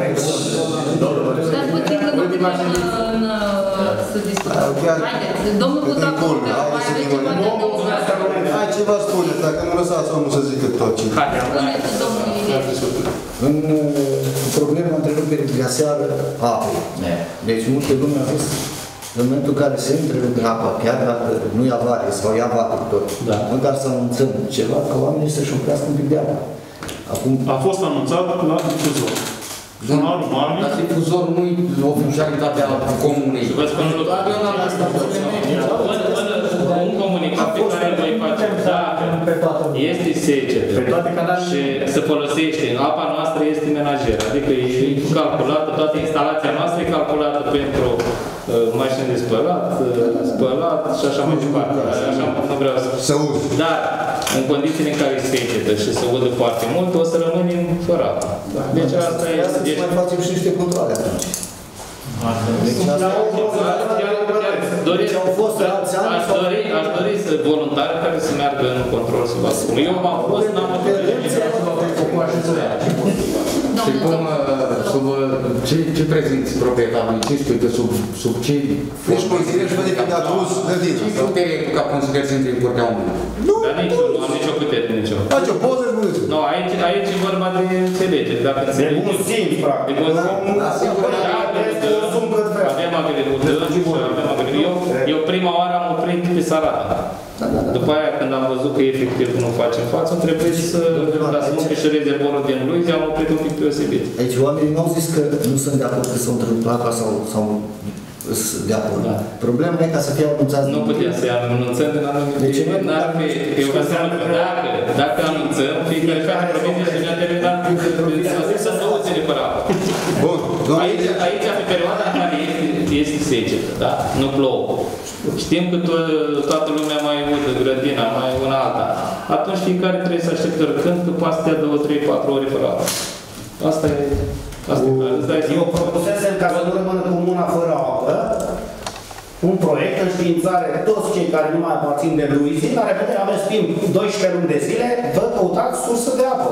dar puțin că nu putem să discutăm. Haideți, domnul Butracu, mai aveți ceva de adăugat? Hai, ceva spuneți, dacă nu lăsați omul să zică tot ce. Spuneți, domnul Ilie. În problema întreruperii glaseară apei. Deci, multe lume a zis, în momentul în care se întrerupe apa, chiar dacă nu e avarie sau e avarie tot, da. Măcar să anunțăm ceva, ca oamenii să-și oprească un pic de apă. Acum... A fost anunțat la difuzor. Jurnalul Mami... Dar difuzor nu-i oficialitatea comunei. Și vă spun un lucru. Un comunicat secetă pe care voi face, da, este secetă și se folosește. Apa noastră este menajeră, adică e calculată, toată instalația noastră e calculată pentru uh, mașini de spălat, uh, spălat și așa mai departe. Așa nu vreau să... Să uz. Dar, în condițiile în care e secetă și se udă foarte mult, o să rămânem fără apă. Deci asta este... Deci mai facem și niște controle atunci. Deci asta Doresc, aș dori, aș dori să voluntari care să meargă în control să vadă cum. Eu am fost, n-am avut și cum, sub ce, ce prezinți proprietarului? Ce spui că sub, sub ce... Deci consider și vede că de adus grădină. Ce putere ca consilier să intri în curtea omului? Nu, dar nici eu nu am nicio putere, nici eu. Faci o poză și bună. Nu, aici, aici e vorba de înțelegere. Dacă de bun simț, practic. De bun simț. Avem agricultori și avem agricultori. Eu, eu prima oară am oprit pe Sarata. După aia, când am văzut că efectiv nu facem față, trebuie să lăsăm pe și rezervorul din lui, am oprit un pic deosebit. Aici oamenii nu au zis că nu sunt de acord că s-au întâmplat sau, sau de acord. Da. Problema e ca să fie anunțați. Nu putem să-i anunțăm din anumite... Deci, eu vă spun că dacă, dacă anunțăm, fiecare care provine și ne-a terminat, să nu se repara. Bun. Aici, aici, pe perioada în care este, este secetă, da? Nu plouă. Știm că to toată lumea mai udă grădina, mai una alta. Atunci fiecare trebuie să aștepte când că poate să dea două, trei, patru ore fără apă. Asta e... Asta e... Eu propusesem ca să nu rămână comuna fără apă, un proiect în științare, toți cei care nu mai aparțin de Luizii, la repede aveți timp doisprezece luni de zile, vă căutați sursă de apă.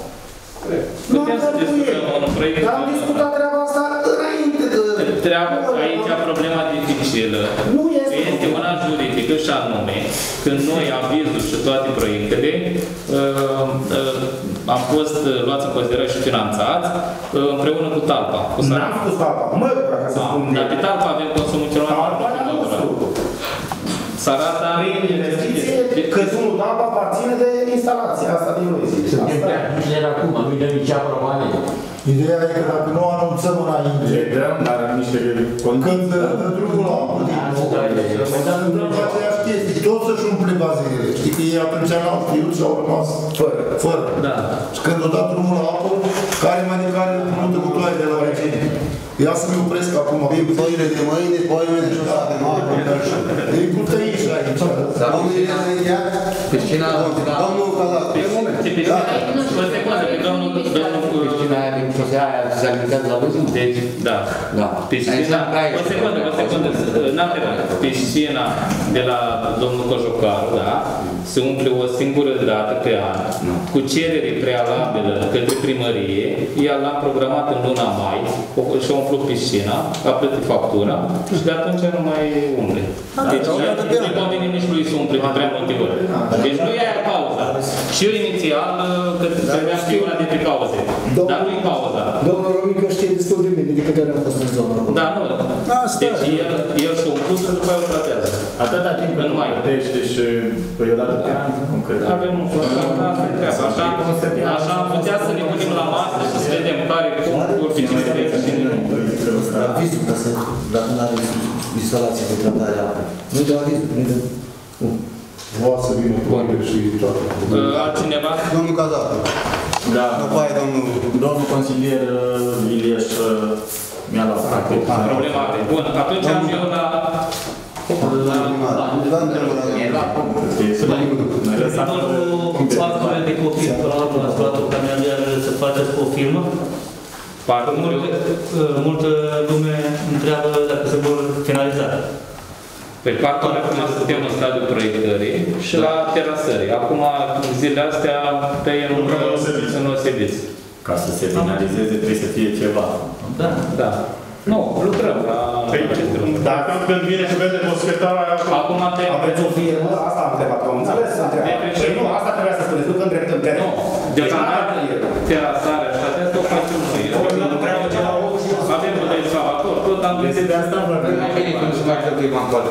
Nu am trebuit. Dar am discutat treaba asta înainte de... Treaba, aici problema dificilă. Nu este. Este una juridică și anume, când noi avizul și toate proiectele uh, uh, am fost luați în considerare și finanțați uh, împreună cu Talpa. N-am spus Talpa, mă, ca să spun. Dar pe Talpa avem consumul cel mai mare. Sarata... Investiție, cât unul Talpa aparține de instalația asta din Luizii. Nu era acum, nu-i dă nici apă romane. Ideea e că dacă nu anunțăm înainte, dar niște când dă drumul la apă, întâmplă aceeași chestie, tot să-și umple bazele. Știi că ei atunci n-au știut și au rămas fără. fără. Da. Și când o dat drumul la apă, care mai de care multe butoaie de la regeni. Ia să-mi opresc acum. Vin ploile de mâine, ploile de josate. E cu tăiși aici. Domnul Iulian Închea? Piscina... Domnul Cazat. Ce piscina? O secundă, pe domnul... Piscina aia din șosea aia se alimentează la văzut? Deci, da. Da. Piscina... O secundă, o secundă. N-am terminat. Piscina de la domnul Cojocaru, da? Se umple o singură dată pe an, cu cerere prealabilă către primărie. Ea l-am programat în luna mai și a umplut piscina, a plătit factura și de atunci nu mai umple. Deci nu convine nici lui să umple de prea multe ori. Deci nu e aia cauza. Și eu inițial credeam că e una dintre cauze. Dar nu e cauza. Domnul Romică știe destul de bine de câte ori am fost în zonă. Da, nu. Deci el, el și-a umplut și după aia o tratează. Atâta timp când nu mai plătește și perioada de an, concret. Avem un contract, asta e treaba. Așa, așa am putea să ne punem la masă și să vedem care vor fi diferite. Avizul, ca să, dacă nu are instalație de tratare a apei. Nu de avizul, nu de... Poate să vină ploile și toate. Altcineva? Domnul Cazat. Da. După aia, domnul... Domnul consilier Ilieș mi-a luat practic. Problema are. Bun, atunci am eu la... Parcul de copii, până la urmă, ați luat o cameră să faceți cu o firmă. Multă lume întreabă dacă se vor finaliza. Pe partea acum suntem în stadiul proiectării și la terasării. Acum, zilele astea, tăiem în osebiți. Ca să se finalizeze, trebuie să fie ceva. Da, da. Nu, lucrăm la aceste lucruri. Dar când vine și vede moschetara aia... Acum te... Aveți o firmă? Asta am întrebat, am înțeles? Păi nu, asta trebuia să spuneți, nu că îndreptăm teren. Nu, deocamdată terasarea și atât o facem noi. Avem un excavator, tot am găsit de asta. Mai bine când se mai trebuie firma în toate.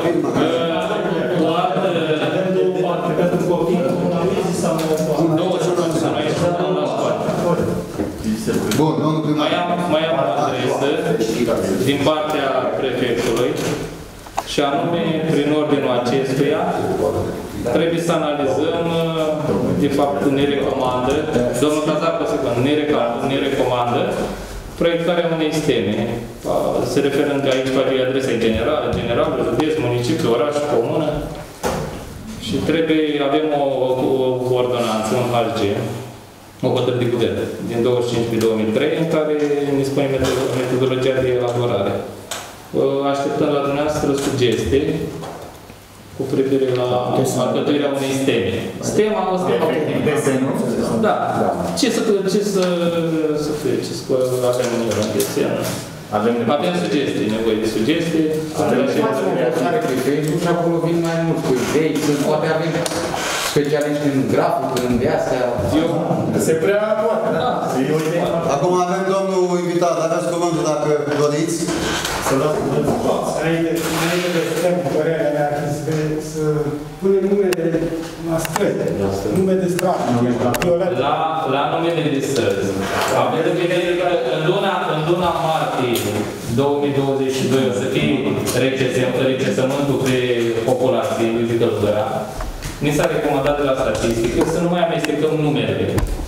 O altă... Avem două parte pentru copii, una Luizii sau două și una să noi ieșim la școală. Bun, domnul primar. Mai am, mai am o adresă din partea prefectului și Și anume, prin ordinul acestuia, trebuie să analizăm, de fapt, ne recomandă, domnul Cazar, ne, ne recomandă proiectarea unei steme, se referând aici la adresa generală, general, județ, municipiu, oraș, comună, și trebuie, avem o, o, o ordonanță, un H G, o hotărâre de guvern, din douăzeci și cinci pe două mii trei, în care ne spune metodologia de elaborare. Așteptăm la dumneavoastră sugestii cu privire la alcătuirea unei steme. Stema o stema tehnică. Da. Ce să ce să să fie, ce să avem în el în desenă. Avem, avem sugestii, nevoie de sugestii. Avem nevoie pe Facebook și acolo vin mai mult cu idei, poate avem specialiști în grafic, în de-astea. Se prea poate, da? Acum avem domnul invitat, aveți cuvântul dacă doriți. Să luați cuvântul. Înainte de stăm cu părerea mea, să punem numele la străzi, nume de stradă. La, la numele de străzi. Avem de vedere că în luna, în luna martie două mii douăzeci și doi o să fie recensământul pe populație lui Călugăra. Ni s-a recomandat de la statistică să nu mai amestecăm numerele.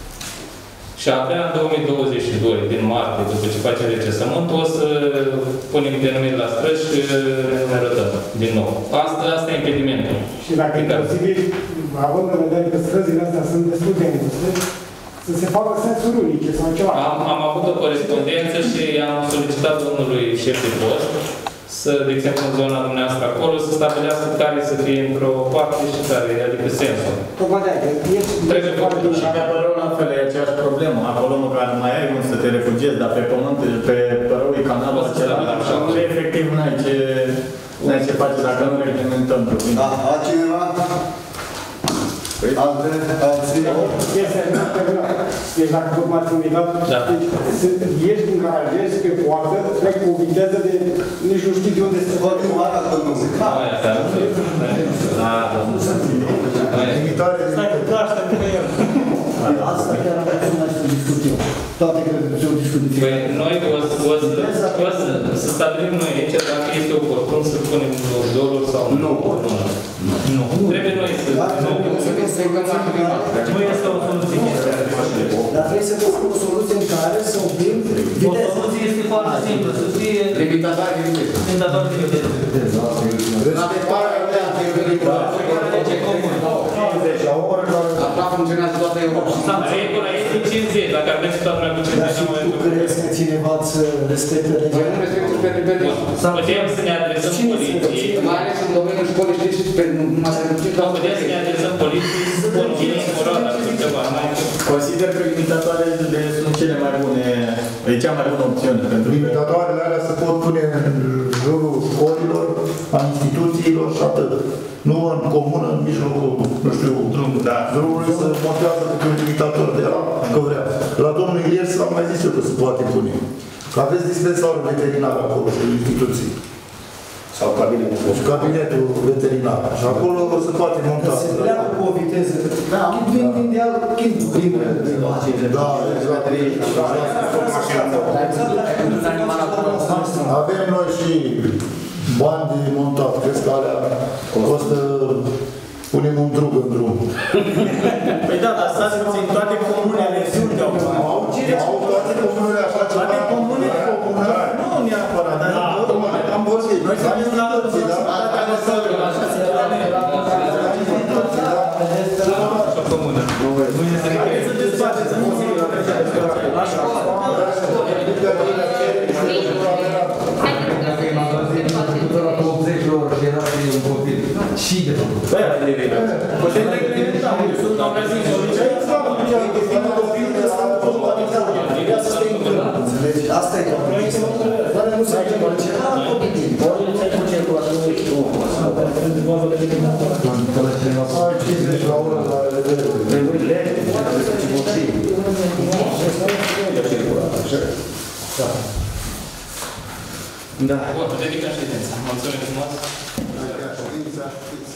Și abia în două mii douăzeci și doi, din martie, după ce facem recensământul, o să punem denumiri la străzi și ne arătăm din nou. Asta, asta e impedimentul. Și dacă e posibil, având în vedere că străzile astea sunt destul de înguste, să se facă sensuri unice sau ceva. Am, am avut o corespondență și am solicitat domnului șef de post să, de exemplu, în zona dumneavoastră acolo, să stabilească care să fie într-o parte și care, adică sensul. Tocmai de aia, trebuie foarte bine. Și pe părău la fel e aceeași problemă. Acolo măcar mai ai unde să te refugiezi, dar pe pământ, pe părău e canalul acela. Și efectiv n-ai ce, n-ai ce face dacă nu reglementăm. Da, altcineva? Alte? Alții? Deci dacă tot m-ați invitat, ieși din garaj, ieși pe poartă, trec cu o viteză de nici nu știi de unde se poate. Stai că asta cu el. Asta chiar am vrea să mai să discutăm. Toate cred că se-o discuție. Păi, noi o să stabilim noi aici dacă este oportun să punem dorul sau nu. Nu. Trebuie noi să... Nu este o soluție. Dar trebuie să găsim o soluție în care să oprim viteza. O soluție este foarte simplă, să fie... Limitator de viteză. Limitator de viteză. Respectarea mea de la oră, așa funcționează toată Europa. Regula este cincizeci, dacă ar merge toată lumea cu cincizeci. Dar și tu crezi că cineva îți respectă legea? Nu respectă pe repede. Putem să ne adresăm poliției. Mai ales în domeniul școlii, știți, numai să reducem la putem să ne adresăm poliției, să spun bine incorată, ar fi ceva. Consider că limitatoarele sunt cele mai bune, e cea mai bună opțiune. Limitatoarele alea se pot pune în jurul școlilor, a instituțiilor și atât. Nu în comună, în mijlocul, nu știu, drumul, da. Drumul se montează cu un limitator de la, că vrea. La domnul Ilies am mai zis eu că se poate pune. Că aveți dispensarul veterinar acolo și instituții. Sau cabinetul. Și cabinetul veterinar. Și acolo se poate monta. Se pleacă cu o viteză. Da, vin din deal, vin din Da, exact. Avem noi și bani de montat. Crezi că alea costă, punem un drug în drum. Păi da, dar stați puțin, toate comunele sunt au Au toate comunele așa ceva. Toate comunele au comunale. Nu neapărat, dar am văzut. Noi suntem la societatea de sălă, la așa se comună. Nu este necesar să dezbateți, să nu se la școală. Și de făcut. Băi, de vine. Putem reglementa. Sunt am găsit soluția. Asta e dar nu se face altceva, ori nu ți-ai cu circulatul, nu știu. Ai cincizeci la oră la revedere. Treburile, trebuie să ți moții. Da. Da. Bun, dedicăm ședința. Mulțumim frumos. Ședința.